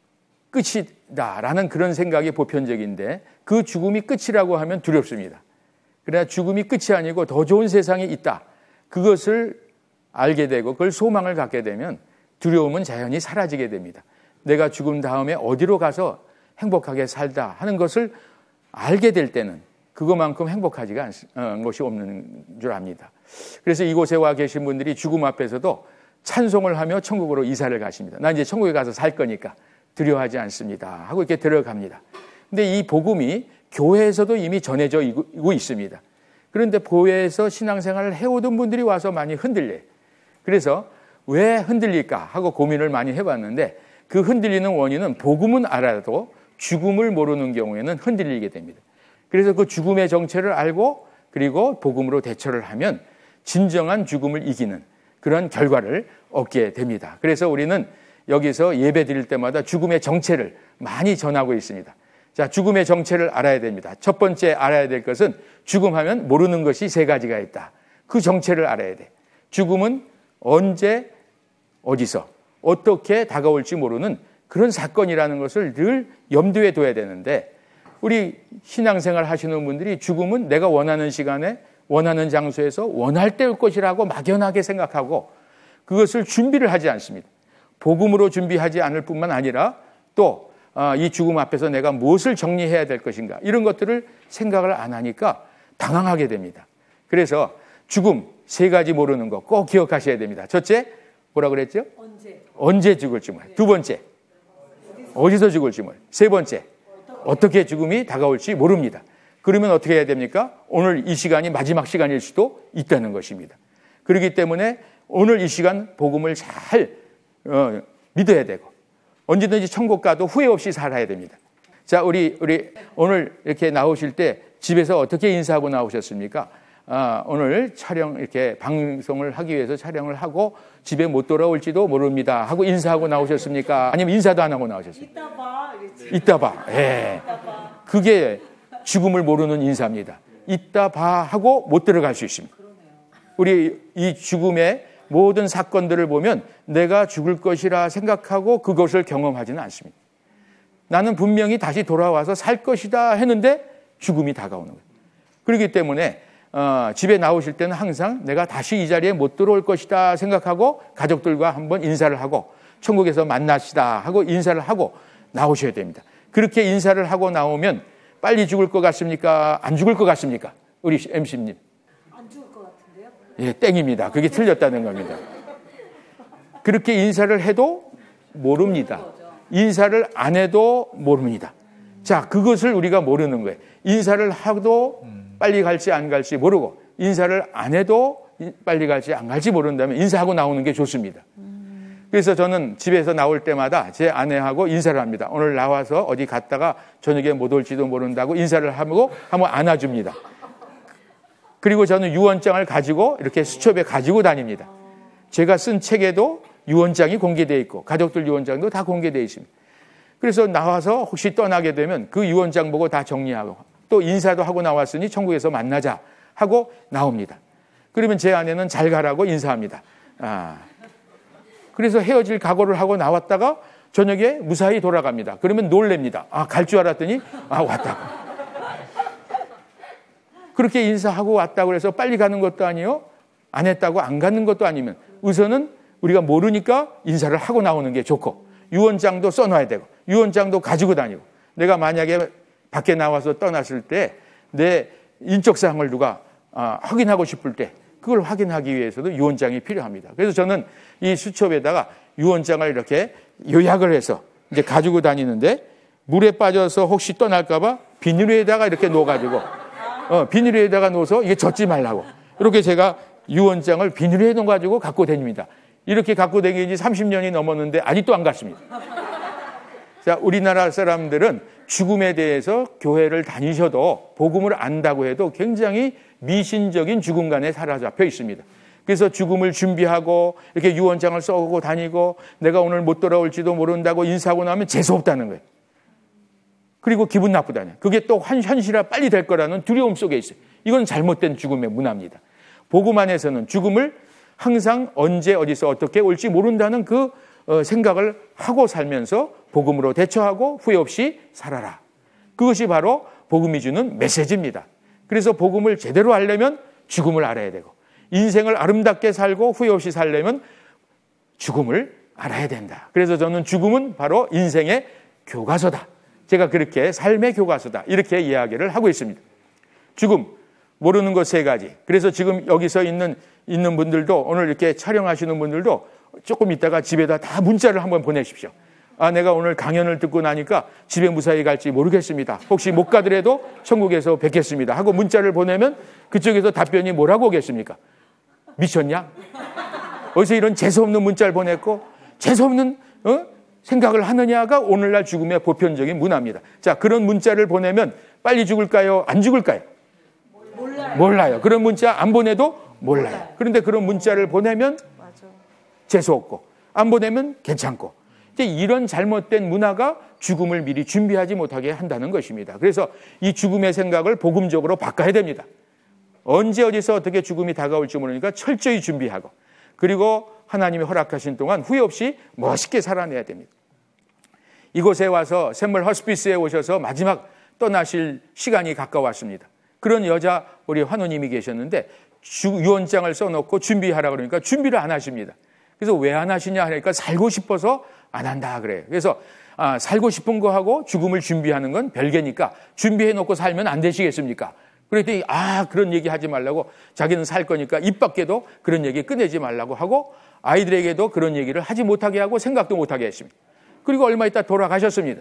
끝이다라는 그런 생각이 보편적인데 그 죽음이 끝이라고 하면 두렵습니다. 그러나 죽음이 끝이 아니고 더 좋은 세상이 있다. 그것을 알게 되고 그걸 소망을 갖게 되면 두려움은 자연히 사라지게 됩니다. 내가 죽음 다음에 어디로 가서 행복하게 살다 하는 것을 알게 될 때는 그것만큼 행복하지가 않은 것이 없는 줄 압니다. 그래서 이곳에 와 계신 분들이 죽음 앞에서도 찬송을 하며 천국으로 이사를 가십니다. 나 이제 천국에 가서 살 거니까 두려워하지 않습니다 하고 이렇게 들어갑니다. 근데 이 복음이 교회에서도 이미 전해져 있고 있습니다. 그런데 교회에서 신앙생활을 해오던 분들이 와서 많이 흔들려요. 그래서 왜 흔들릴까 하고 고민을 많이 해봤는데 그 흔들리는 원인은 복음은 알아도 죽음을 모르는 경우에는 흔들리게 됩니다. 그래서 그 죽음의 정체를 알고 그리고 복음으로 대처를 하면 진정한 죽음을 이기는 그런 결과를 얻게 됩니다. 그래서 우리는 여기서 예배 드릴 때마다 죽음의 정체를 많이 전하고 있습니다. 자, 죽음의 정체를 알아야 됩니다. 첫 번째 알아야 될 것은 죽음하면 모르는 것이 세 가지가 있다. 그 정체를 알아야 돼. 죽음은 언제, 어디서, 어떻게 다가올지 모르는 그런 사건이라는 것을 늘 염두에 둬야 되는데 우리 신앙생활 하시는 분들이 죽음은 내가 원하는 시간에 원하는 장소에서 원할 때 올 것이라고 막연하게 생각하고 그것을 준비를 하지 않습니다. 복음으로 준비하지 않을 뿐만 아니라 또 이 죽음 앞에서 내가 무엇을 정리해야 될 것인가 이런 것들을 생각을 안 하니까 당황하게 됩니다. 그래서 죽음 세 가지 모르는 거 꼭 기억하셔야 됩니다. 첫째, 뭐라 그랬죠? 언제. 언제 죽을지 몰라요. 두 번째, 어디서 죽을지 몰라요. 세 번째, 어떻게 죽음이 다가올지 모릅니다. 그러면 어떻게 해야 됩니까? 오늘 이 시간이 마지막 시간일 수도 있다는 것입니다. 그렇기 때문에 오늘 이 시간 복음을 잘 어, 믿어야 되고 언제든지 천국 가도 후회 없이 살아야 됩니다. 자, 우리 우리 오늘 이렇게 나오실 때 집에서 어떻게 인사하고 나오셨습니까? 아, 오늘 촬영 이렇게 방송을 하기 위해서 촬영을 하고 집에 못 돌아올지도 모릅니다 하고 인사하고 나오셨습니까? 아니면 인사도 안 하고 나오셨습니까? 이따 봐. 이따 봐. 예. 그게 죽음을 모르는 인사입니다. 이따 봐 하고 못 들어갈 수 있습니다. 우리 이 죽음의 모든 사건들을 보면 내가 죽을 것이라 생각하고 그것을 경험하지는 않습니다. 나는 분명히 다시 돌아와서 살 것이다 했는데 죽음이 다가오는 거예요. 그렇기 때문에 어, 집에 나오실 때는 항상 내가 다시 이 자리에 못 들어올 것이다 생각하고 가족들과 한번 인사를 하고 천국에서 만나시다 하고 인사를 하고 나오셔야 됩니다. 그렇게 인사를 하고 나오면 빨리 죽을 것 같습니까? 안 죽을 것 같습니까? 우리 엠씨님. 안 죽을 것 같은데요? 예, 땡입니다. 그게 틀렸다는 겁니다. 그렇게 인사를 해도 모릅니다. 인사를 안 해도 모릅니다. 자, 그것을 우리가 모르는 거예요. 인사를 하도 빨리 갈지 안 갈지 모르고 인사를 안 해도 빨리 갈지 안 갈지 모른다면 인사하고 나오는 게 좋습니다. 그래서 저는 집에서 나올 때마다 제 아내하고 인사를 합니다. 오늘 나와서 어디 갔다가 저녁에 못 올지도 모른다고 인사를 하고 한번 안아줍니다. 그리고 저는 유언장을 가지고 이렇게 수첩에 가지고 다닙니다. 제가 쓴 책에도 유언장이 공개되어 있고 가족들 유언장도 다 공개되어 있습니다. 그래서 나와서 혹시 떠나게 되면 그 유언장 보고 다 정리하고 또 인사도 하고 나왔으니 천국에서 만나자 하고 나옵니다. 그러면 제 아내는 잘 가라고 인사합니다. 아. 그래서 헤어질 각오를 하고 나왔다가 저녁에 무사히 돌아갑니다. 그러면 놀랍니다. 아, 갈 줄 알았더니 아, 왔다고. 그렇게 인사하고 왔다고 해서 빨리 가는 것도 아니요. 안 했다고 안 가는 것도 아니면 우선은 우리가 모르니까 인사를 하고 나오는 게 좋고 유언장도 써놔야 되고 유언장도 가지고 다니고 내가 만약에 밖에 나와서 떠났을 때 내 인적사항을 누가 아, 확인하고 싶을 때 그걸 확인하기 위해서도 유언장이 필요합니다. 그래서 저는 이 수첩에다가 유언장을 이렇게 요약을 해서 이제 가지고 다니는데 물에 빠져서 혹시 떠날까봐 비닐에다가 이렇게 놓아가지고 어, 비닐에다가 놓아서 이게 젖지 말라고 이렇게 제가 유언장을 비닐에 넣어가지고 갖고 다닙니다. 이렇게 갖고 다니는 지 삼십 년이 넘었는데 아직도 안 갔습니다. 자, 우리나라 사람들은 죽음에 대해서 교회를 다니셔도 복음을 안다고 해도 굉장히 미신적인 죽음관에 사로잡혀 있습니다. 그래서 죽음을 준비하고 이렇게 유언장을 써오고 다니고 내가 오늘 못 돌아올지도 모른다고 인사하고 나면 재수없다는 거예요. 그리고 기분 나쁘다는 거예요. 그게 또 현실화 빨리 될 거라는 두려움 속에 있어요. 이건 잘못된 죽음의 문화입니다. 복음 안에서는 죽음을 항상 언제 어디서 어떻게 올지 모른다는 그 생각을 하고 살면서 복음으로 대처하고 후회 없이 살아라. 그것이 바로 복음이 주는 메시지입니다. 그래서 복음을 제대로 알려면 죽음을 알아야 되고 인생을 아름답게 살고 후회 없이 살려면 죽음을 알아야 된다. 그래서 저는 죽음은 바로 인생의 교과서다. 제가 그렇게 삶의 교과서다. 이렇게 이야기를 하고 있습니다. 죽음, 모르는 것 세 가지. 그래서 지금 여기서 있는, 있는 분들도 오늘 이렇게 촬영하시는 분들도 조금 있다가 집에다 다 문자를 한번 보내십시오. 아, 내가 오늘 강연을 듣고 나니까 집에 무사히 갈지 모르겠습니다. 혹시 못 가더라도 천국에서 뵙겠습니다 하고 문자를 보내면 그쪽에서 답변이 뭐라고 오겠습니까? 미쳤냐? 어디서 이런 재수없는 문자를 보냈고 재수없는 어? 생각을 하느냐가 오늘날 죽음의 보편적인 문화입니다. 자, 그런 문자를 보내면 빨리 죽을까요? 안 죽을까요? 몰라요. 몰라요. 그런 문자 안 보내도 몰라요. 몰라요. 그런데 그런 문자를 보내면 맞아. 재수없고 안 보내면 괜찮고 이제 이런 잘못된 문화가 죽음을 미리 준비하지 못하게 한다는 것입니다. 그래서 이 죽음의 생각을 복음적으로 바꿔야 됩니다. 언제 어디서 어떻게 죽음이 다가올지 모르니까 철저히 준비하고 그리고 하나님이 허락하신 동안 후회 없이 멋있게 살아내야 됩니다. 이곳에 와서 샘물 허스피스에 오셔서 마지막 떠나실 시간이 가까웠습니다. 그런 여자 우리 환우님이 계셨는데 유언장을 써놓고 준비하라 그러니까 준비를 안 하십니다. 그래서 왜 안 하시냐 하니까 살고 싶어서 안 한다 그래요. 그래서 아, 살고 싶은 거 하고 죽음을 준비하는 건 별개니까 준비해놓고 살면 안 되시겠습니까? 그랬더니 아 그런 얘기 하지 말라고 자기는 살 거니까 입 밖에도 그런 얘기 꺼내지 말라고 하고 아이들에게도 그런 얘기를 하지 못하게 하고 생각도 못하게 했습니다. 그리고 얼마 있다 돌아가셨습니다.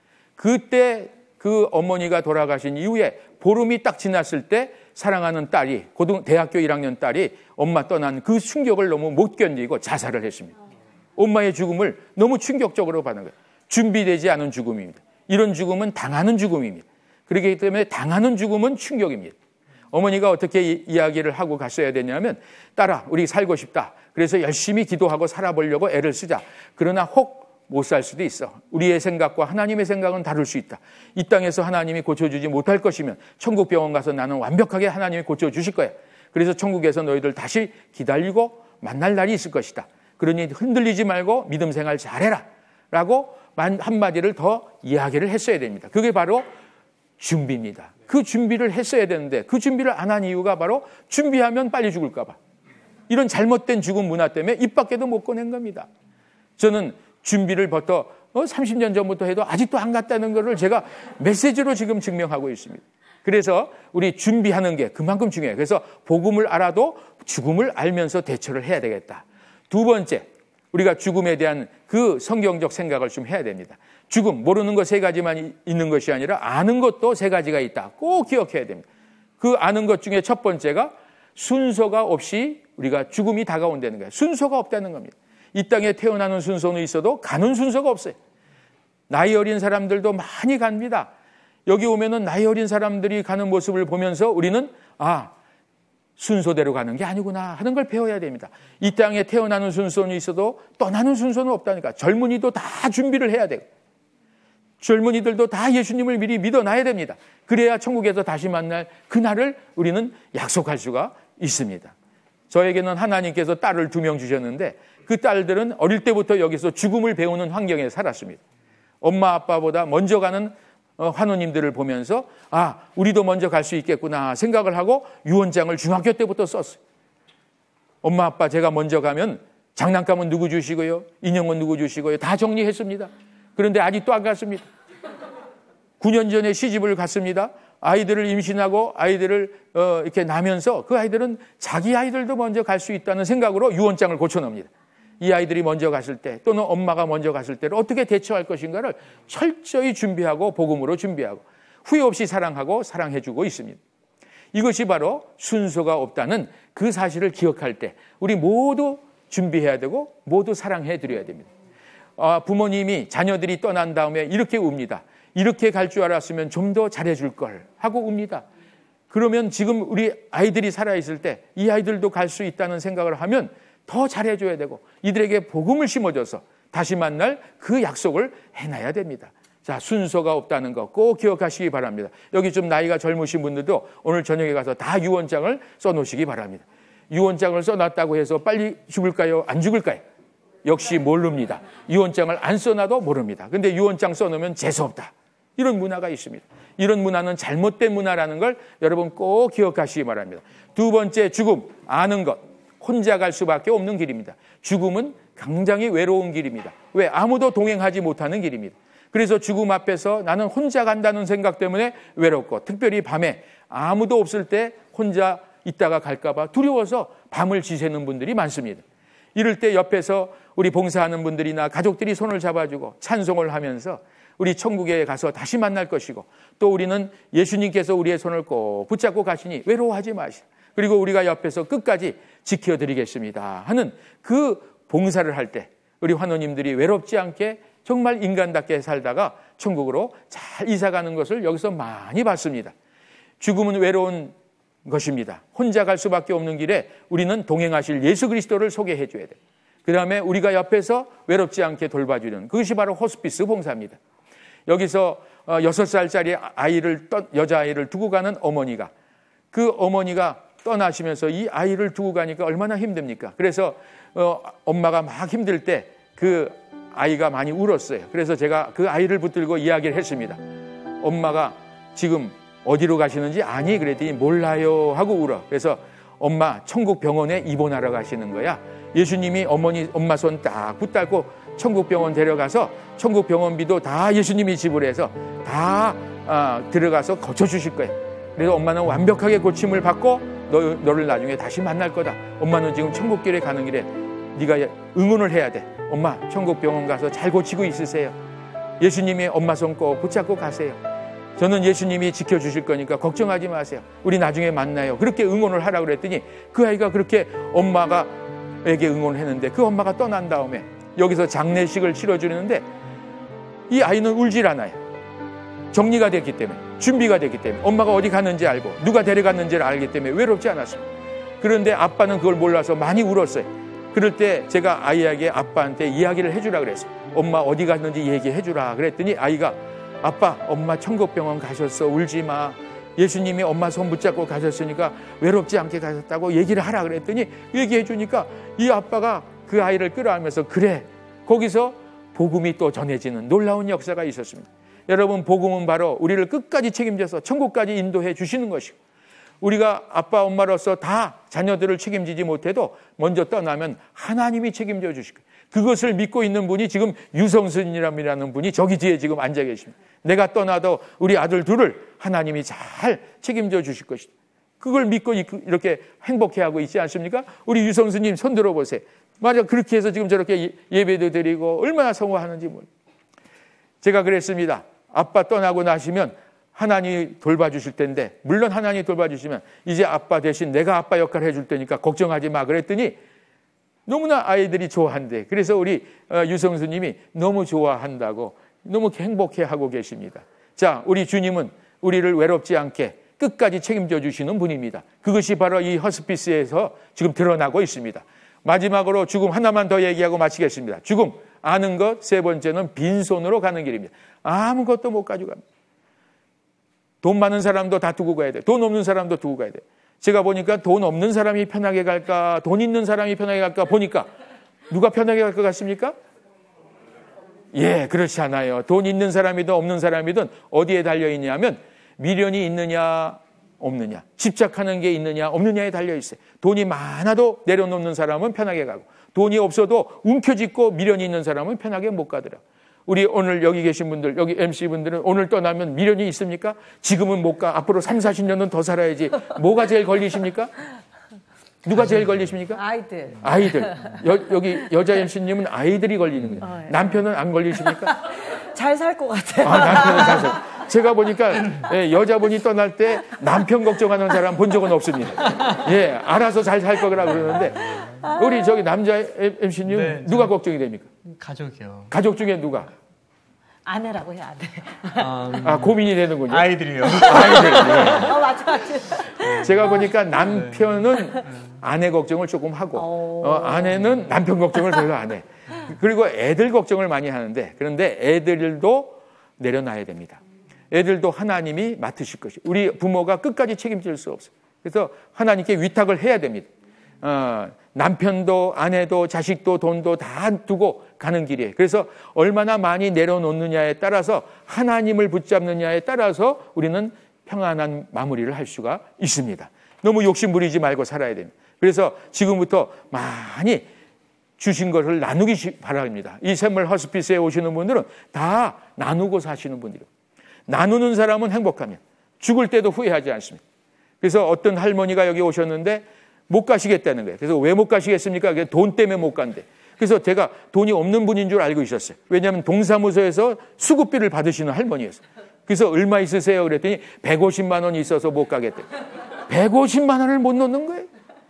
그때 그 어머니가 돌아가신 이후에 보름이 딱 지났을 때 사랑하는 딸이 고등 대학교 일 학년 딸이 엄마 떠난 그 충격을 너무 못 견디고 자살을 했습니다. 엄마의 죽음을 너무 충격적으로 받은 거예요. 준비되지 않은 죽음입니다. 이런 죽음은 당하는 죽음입니다. 그렇기 때문에 당하는 죽음은 충격입니다. 어머니가 어떻게 이, 이야기를 하고 갔어야 되냐면 딸아 우리 살고 싶다. 그래서 열심히 기도하고 살아보려고 애를 쓰자. 그러나 혹 못 살 수도 있어. 우리의 생각과 하나님의 생각은 다를 수 있다. 이 땅에서 하나님이 고쳐주지 못할 것이면 천국 병원 가서 나는 완벽하게 하나님이 고쳐주실 거야. 그래서 천국에서 너희들 다시 기다리고 만날 날이 있을 것이다. 그러니 흔들리지 말고 믿음 생활 잘해라 라고 한마디를 더 이야기를 했어야 됩니다. 그게 바로 준비입니다. 그 준비를 했어야 되는데 그 준비를 안 한 이유가 바로 준비하면 빨리 죽을까 봐. 이런 잘못된 죽음 문화 때문에 입 밖에도 못 꺼낸 겁니다. 저는 준비를 벌써 삼십 년 전부터 해도 아직도 안 갔다는 것을 제가 메시지로 지금 증명하고 있습니다. 그래서 우리 준비하는 게 그만큼 중요해요. 그래서 복음을 알아도 죽음을 알면서 대처를 해야 되겠다. 두 번째, 우리가 죽음에 대한 그 성경적 생각을 좀 해야 됩니다. 죽음, 모르는 것 세 가지만 있는 것이 아니라 아는 것도 세 가지가 있다. 꼭 기억해야 됩니다. 그 아는 것 중에 첫 번째가 순서가 없이 우리가 죽음이 다가온다는 거예요. 순서가 없다는 겁니다. 이 땅에 태어나는 순서는 있어도 가는 순서가 없어요. 나이 어린 사람들도 많이 갑니다. 여기 오면은 나이 어린 사람들이 가는 모습을 보면서 우리는 아, 순서대로 가는 게 아니구나 하는 걸 배워야 됩니다. 이 땅에 태어나는 순서는 있어도 떠나는 순서는 없다니까. 젊은이도 다 준비를 해야 돼요. 젊은이들도 다 예수님을 미리 믿어놔야 됩니다. 그래야 천국에서 다시 만날 그날을 우리는 약속할 수가 있습니다. 저에게는 하나님께서 딸을 두 명 주셨는데 그 딸들은 어릴 때부터 여기서 죽음을 배우는 환경에 살았습니다. 엄마 아빠보다 먼저 가는 환우님들을 보면서 아 우리도 먼저 갈 수 있겠구나 생각을 하고 유언장을 중학교 때부터 썼어요. 엄마 아빠 제가 먼저 가면 장난감은 누구 주시고요, 인형은 누구 주시고요 다 정리했습니다. 그런데 아직도 안 갔습니다. 구 년 전에 시집을 갔습니다. 아이들을 임신하고 아이들을 어, 이렇게 낳으면서 그 아이들은 자기 아이들도 먼저 갈 수 있다는 생각으로 유언장을 고쳐놓습니다. 이 아이들이 먼저 갔을 때 또는 엄마가 먼저 갔을 때를 어떻게 대처할 것인가를 철저히 준비하고 복음으로 준비하고 후회 없이 사랑하고 사랑해주고 있습니다. 이것이 바로 순서가 없다는 그 사실을 기억할 때 우리 모두 준비해야 되고 모두 사랑해드려야 됩니다. 아, 부모님이 자녀들이 떠난 다음에 이렇게 웁니다. 이렇게 갈 줄 알았으면 좀 더 잘해줄 걸 하고 웁니다. 그러면 지금 우리 아이들이 살아있을 때 이 아이들도 갈 수 있다는 생각을 하면 더 잘해줘야 되고 이들에게 복음을 심어줘서 다시 만날 그 약속을 해놔야 됩니다. 자, 순서가 없다는 거 꼭 기억하시기 바랍니다. 여기 좀 나이가 젊으신 분들도 오늘 저녁에 가서 다 유언장을 써놓으시기 바랍니다. 유언장을 써놨다고 해서 빨리 죽을까요? 안 죽을까요? 역시 모릅니다. 유언장을 안 써놔도 모릅니다. 근데 유언장 써놓으면 재수없다. 이런 문화가 있습니다. 이런 문화는 잘못된 문화라는 걸 여러분 꼭 기억하시기 바랍니다. 두 번째, 죽음, 아는 것. 혼자 갈 수밖에 없는 길입니다. 죽음은 굉장히 외로운 길입니다. 왜? 아무도 동행하지 못하는 길입니다. 그래서 죽음 앞에서 나는 혼자 간다는 생각 때문에 외롭고 특별히 밤에 아무도 없을 때 혼자 있다가 갈까 봐 두려워서 밤을 지새는 분들이 많습니다. 이럴 때 옆에서 우리 봉사하는 분들이나 가족들이 손을 잡아주고 찬송을 하면서 우리 천국에 가서 다시 만날 것이고, 또 우리는 예수님께서 우리의 손을 꼭 붙잡고 가시니 외로워하지 마시라. 그리고 우리가 옆에서 끝까지 지켜드리겠습니다 하는 그 봉사를 할 때 우리 환우님들이 외롭지 않게 정말 인간답게 살다가 천국으로 잘 이사가는 것을 여기서 많이 봤습니다. 죽음은 외로운 것입니다. 혼자 갈 수밖에 없는 길에 우리는 동행하실 예수 그리스도를 소개해 줘야 돼요. 그 다음에 우리가 옆에서 외롭지 않게 돌봐주는, 그것이 바로 호스피스 봉사입니다. 여기서 여섯 살짜리 아이를, 여자아이를 두고 가는 어머니가, 그 어머니가 떠나시면서 이 아이를 두고 가니까 얼마나 힘듭니까? 그래서 어, 엄마가 막 힘들 때 그 아이가 많이 울었어요. 그래서 제가 그 아이를 붙들고 이야기를 했습니다. 엄마가 지금 어디로 가시는지 아니? 그랬더니 몰라요 하고 울어. 그래서 엄마 천국 병원에 입원하러 가시는 거야. 예수님이 어머니 엄마 손 딱 붙잡고 천국 병원 데려가서 천국 병원비도 다 예수님이 지불해서 다 아, 들어가서 고쳐주실 거야. 그래서 엄마는 완벽하게 고침을 받고 너, 너를 나중에 다시 만날 거다. 엄마는 지금 천국길에 가는 길에 네가 응원을 해야 돼. 엄마 천국 병원 가서 잘 고치고 있으세요. 예수님이 엄마 손 꼭 붙잡고 가세요. 저는 예수님이 지켜주실 거니까 걱정하지 마세요. 우리 나중에 만나요. 그렇게 응원을 하라고 그랬더니 그 아이가 그렇게 엄마가 에게 응원을 했는데, 그 엄마가 떠난 다음에 여기서 장례식을 치러주는데 이 아이는 울질 않아요. 정리가 됐기 때문에, 준비가 됐기 때문에, 엄마가 어디 갔는지 알고 누가 데려갔는지를 알기 때문에 외롭지 않았습니다. 그런데 아빠는 그걸 몰라서 많이 울었어요. 그럴 때 제가 아이에게 아빠한테 이야기를 해주라 그랬어요. 엄마 어디 갔는지 얘기해 주라 그랬더니 아이가 아빠 엄마 천국병원 가셨어, 울지 마. 예수님이 엄마 손 붙잡고 가셨으니까 외롭지 않게 가셨다고 얘기를 하라 그랬더니 얘기해 주니까 이 아빠가 그 아이를 끌어안으면서 그래, 거기서 복음이 또 전해지는 놀라운 역사가 있었습니다. 여러분, 복음은 바로 우리를 끝까지 책임져서 천국까지 인도해 주시는 것이고, 우리가 아빠 엄마로서 다 자녀들을 책임지지 못해도 먼저 떠나면 하나님이 책임져 주실 거예요. 그것을 믿고 있는 분이 지금 유성순이라는 분이 저기 뒤에 지금 앉아 계십니다. 내가 떠나도 우리 아들 둘을 하나님이 잘 책임져 주실 것이다. 그걸 믿고 이렇게 행복해하고 있지 않습니까? 우리 유성수님 손 들어보세요. 맞아, 그렇게 해서 지금 저렇게 예배도 드리고 얼마나 성공하는지 몰라요. 제가 그랬습니다. 아빠 떠나고 나시면 하나님이 돌봐주실 텐데, 물론 하나님이 돌봐주시면 이제 아빠 대신 내가 아빠 역할을 해줄 테니까 걱정하지 마 그랬더니 너무나 아이들이 좋아한대. 그래서 우리 유성수님이 너무 좋아한다고 너무 행복해하고 계십니다. 자, 우리 주님은 우리를 외롭지 않게 끝까지 책임져 주시는 분입니다. 그것이 바로 이 허스피스에서 지금 드러나고 있습니다. 마지막으로 죽음 하나만 더 얘기하고 마치겠습니다. 죽음, 아는 것. 세 번째는 빈손으로 가는 길입니다. 아무것도 못 가져갑니다. 돈 많은 사람도 다 두고 가야 돼. 돈 없는 사람도 두고 가야 돼. 제가 보니까 돈 없는 사람이 편하게 갈까, 돈 있는 사람이 편하게 갈까 보니까 누가 편하게 갈 것 같습니까? 예, 그렇지 않아요. 돈 있는 사람이든 없는 사람이든 어디에 달려있냐면 미련이 있느냐 없느냐, 집착하는 게 있느냐 없느냐에 달려있어요. 돈이 많아도 내려놓는 사람은 편하게 가고, 돈이 없어도 움켜쥐고 미련이 있는 사람은 편하게 못 가더라. 우리 오늘 여기 계신 분들, 여기 엠씨분들은 오늘 떠나면 미련이 있습니까? 지금은 못 가. 앞으로 삼, 사십 년은 더 살아야지. 뭐가 제일 걸리십니까? 누가 제일 걸리십니까? 아이들. 아이들. 여, 여기 여자 엠씨님은 아이들이 걸리는 거예요. 어, 예. 남편은 안 걸리십니까? 잘 살 것 같아요. 아, 남편은 잘 살. 제가 보니까 예, 여자분이 떠날 때 남편 걱정하는 사람 본 적은 없습니다. 예, 알아서 잘 살 거라 그러는데 우리 저기 남자 엠씨님 네, 누가 걱정이 됩니까? 가족이요. 가족 중에 누가? 아내라고 해야 돼. 아, 음, 아, 고민이 되는군요. 아이들이요. 아이들. 네. 어, 맞아, 맞아. 제가 보니까 남편은 아내 걱정을 조금 하고, 어, 아내는 남편 걱정을 별로 안 해. 그리고 애들 걱정을 많이 하는데, 그런데 애들도 내려놔야 됩니다. 애들도 하나님이 맡으실 것이. 우리 부모가 끝까지 책임질 수 없어요. 그래서 하나님께 위탁을 해야 됩니다. 어, 남편도 아내도 자식도 돈도 다 두고 가는 길이에요. 그래서 얼마나 많이 내려놓느냐에 따라서, 하나님을 붙잡느냐에 따라서 우리는 평안한 마무리를 할 수가 있습니다. 너무 욕심 부리지 말고 살아야 됩니다. 그래서 지금부터 많이 주신 것을 나누기 바랍니다. 이 샘물 허스피스에 오시는 분들은 다 나누고 사시는 분들이에요. 나누는 사람은 행복하면 죽을 때도 후회하지 않습니다. 그래서 어떤 할머니가 여기 오셨는데 못 가시겠다는 거예요. 그래서 왜 못 가시겠습니까? 돈 때문에 못 간대. 그래서 제가 돈이 없는 분인 줄 알고 있었어요. 왜냐하면 동사무소에서 수급비를 받으시는 할머니였어요. 그래서 얼마 있으세요? 그랬더니 백오십만 원이 있어서 못 가겠대. 백오십만 원을 못 넣는 거예요.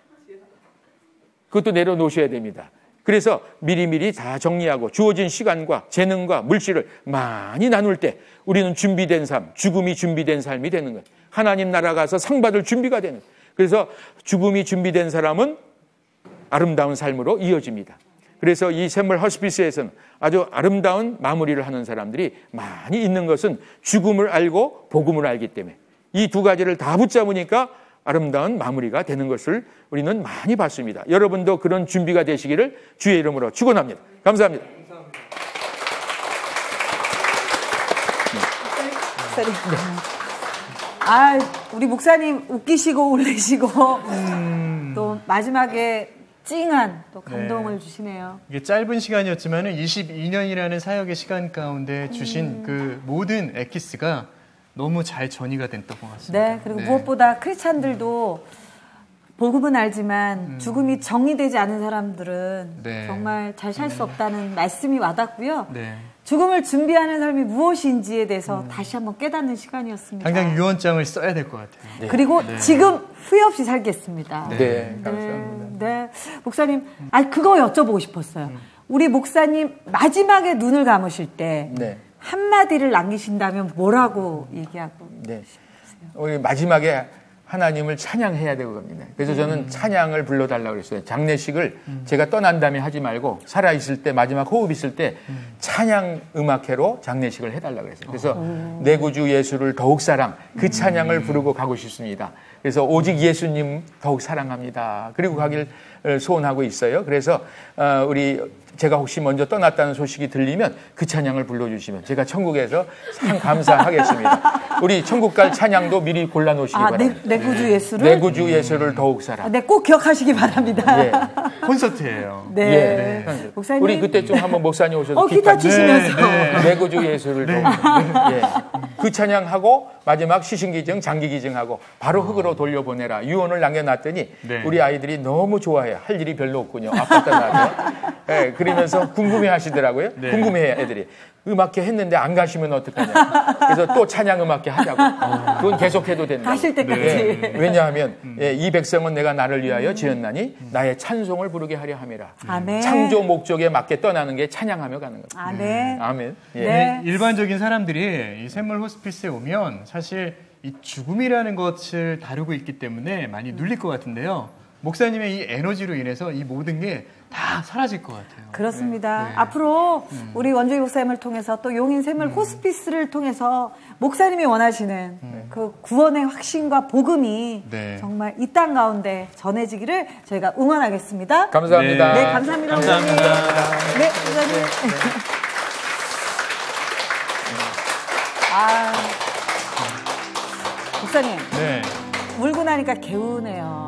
그것도 내려놓으셔야 됩니다. 그래서 미리미리 다 정리하고 주어진 시간과 재능과 물질을 많이 나눌 때 우리는 준비된 삶, 죽음이 준비된 삶이 되는 거예요. 하나님 나라 가서 상 받을 준비가 되는 거예요. 그래서 죽음이 준비된 사람은 아름다운 삶으로 이어집니다. 그래서 이 샘물 호스피스에서는 아주 아름다운 마무리를 하는 사람들이 많이 있는 것은 죽음을 알고 복음을 알기 때문에 이 두 가지를 다 붙잡으니까 아름다운 마무리가 되는 것을 우리는 많이 봤습니다. 여러분도 그런 준비가 되시기를 주의 이름으로 축원합니다. 감사합니다. 아, 우리 목사님 웃기시고 울리시고 음. 또 마지막에 찡한 또 감동을 네. 주시네요. 이게 짧은 시간이었지만 이십이 년이라는 사역의 시간 가운데 주신 음. 그 모든 엑기스가 너무 잘 전이가 됐던 것 같습니다. 네, 그리고 네. 무엇보다 크리스찬들도 복음은 알지만 음. 죽음이 정리되지 않은 사람들은 네. 정말 잘 살 수 네. 없다는 말씀이 와닿고요. 네. 죽음을 준비하는 삶이 무엇인지에 대해서 음. 다시 한번 깨닫는 시간이었습니다. 당장 유언장을 써야 될 것 같아요. 네. 그리고 네. 지금 후회 없이 살겠습니다. 네, 네. 감사합니다. 네, 네. 목사님, 아 그거 여쭤보고 싶었어요. 음. 우리 목사님 마지막에 눈을 감으실 때 네. 한마디를 남기신다면 뭐라고 얘기하고 네. 싶으세요? 우리 마지막에 하나님을 찬양해야 되고 겁니다. 그래서 저는 음. 찬양을 불러달라고 그랬어요. 장례식을 음. 제가 떠난 다음에 하지 말고 살아있을 때 마지막 호흡 있을 때 음. 찬양 음악회로 장례식을 해달라고 그랬어요. 그래서 오. 내 구주 예수를 더욱 사랑 그 찬양을 음. 부르고 가고 싶습니다. 그래서 오직 예수님 더욱 사랑합니다. 그리고 가길 소원하고 있어요. 그래서 우리 제가 혹시 먼저 떠났다는 소식이 들리면 그 찬양을 불러주시면 제가 천국에서 참 감사하겠습니다. 우리 천국 갈 찬양도 미리 골라놓으시기 아, 바랍니다. 내, 내 구주 예수를? 내 구주 예수를 더욱 사랑. 아, 네, 꼭 기억하시기 바랍니다. 예. 콘서트예요. 네. 네. 네. 목사님. 우리 그때 좀 한번 목사님 오셔서 어, 기타 치시면서. 네, 네. 내 구주 예수를 네. 더욱 예. 그 찬양하고 마지막 시신기증, 장기기증하고 바로 흙으로 돌려보내라. 유언을 남겨놨더니 네. 우리 아이들이 너무 좋아해요. 할 일이 별로 없군요. 아빠 떠나서. 네, 그러면서 궁금해 하시더라고요. 네. 궁금해 애들이. 음악회 했는데 안 가시면 어떡하냐. 그래서 또 찬양 음악회 하자고. 어. 그건 계속해도 된다. 가실 때까지. 네. 왜냐하면 음. 예, 이 백성은 내가 나를 위하여 지었나니 음. 나의 찬송을 부르게 하려 함이라. 아멘. 창조 목적에 맞게 떠나는 게 찬양하며 가는 겁니다. 아멘. 네. 아멘. 예. 네. 일반적인 사람들이 이 샘물 호스피스에 오면 사실 이 죽음이라는 것을 다루고 있기 때문에 많이 눌릴 것 같은데요. 목사님의 이 에너지로 인해서 이 모든 게 다 사라질 것 같아요. 그렇습니다. 네. 앞으로 음. 우리 원주희 목사님을 통해서 또 용인 샘물 음. 호스피스를 통해서 목사님이 원하시는 음. 그 구원의 확신과 복음이 네. 정말 이 땅 가운데 전해지기를 저희가 응원하겠습니다. 감사합니다. 네, 감사합니다. 감사합니다. 목사님. 네, 목사님. 네. 아, 목사님. 네. 울고 나니까 개운해요.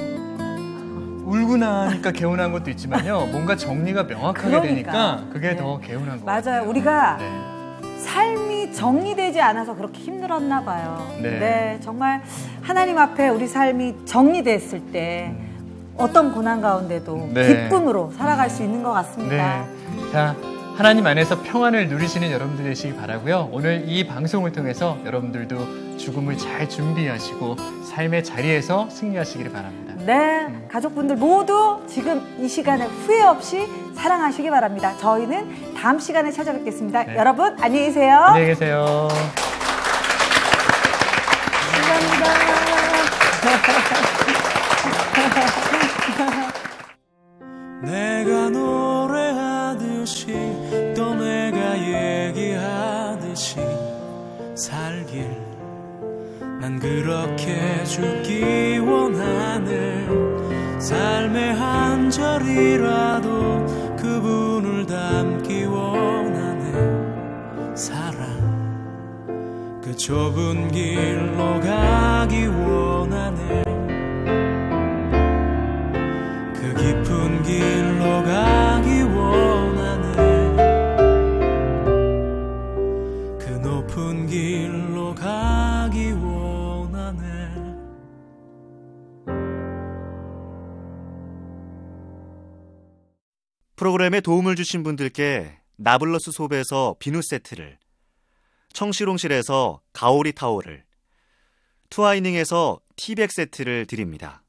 울고 나니까 개운한 것도 있지만요. 뭔가 정리가 명확하게 그러니까. 되니까 그게 네. 더 개운한 것 맞아요. 같아요. 맞아요. 우리가 네. 삶이 정리되지 않아서 그렇게 힘들었나 봐요. 네. 네, 정말 하나님 앞에 우리 삶이 정리됐을 때 어떤 고난 가운데도 네. 기쁨으로 살아갈 수 있는 것 같습니다. 네. 자, 하나님 안에서 평안을 누리시는 여러분들 되시기 바라고요. 오늘 이 방송을 통해서 여러분들도 죽음을 잘 준비하시고 삶의 자리에서 승리하시기를 바랍니다. 네, 음. 가족분들 모두 지금 이 시간에 후회 없이 사랑하시기 바랍니다. 저희는 다음 시간에 찾아뵙겠습니다. 네. 여러분 안녕히 계세요. 안녕히 계세요. 감사합니다. 내가 노래하듯이 또 내가 얘기하듯이 살길 난 그렇게 죽기 원하네. 삶의 한 절이라도 그분을 닮기 원하네. 사랑 그 좁은 길로 가기 원하네. 그 깊은 길로 가기 원하네. 그 높은 길로 가기 원하네. 프로그램에 도움을 주신 분들께 나블러스 솝에서 비누 세트를, 청실홍실에서 가오리 타올을, 투아이닝에서 티백 세트를 드립니다.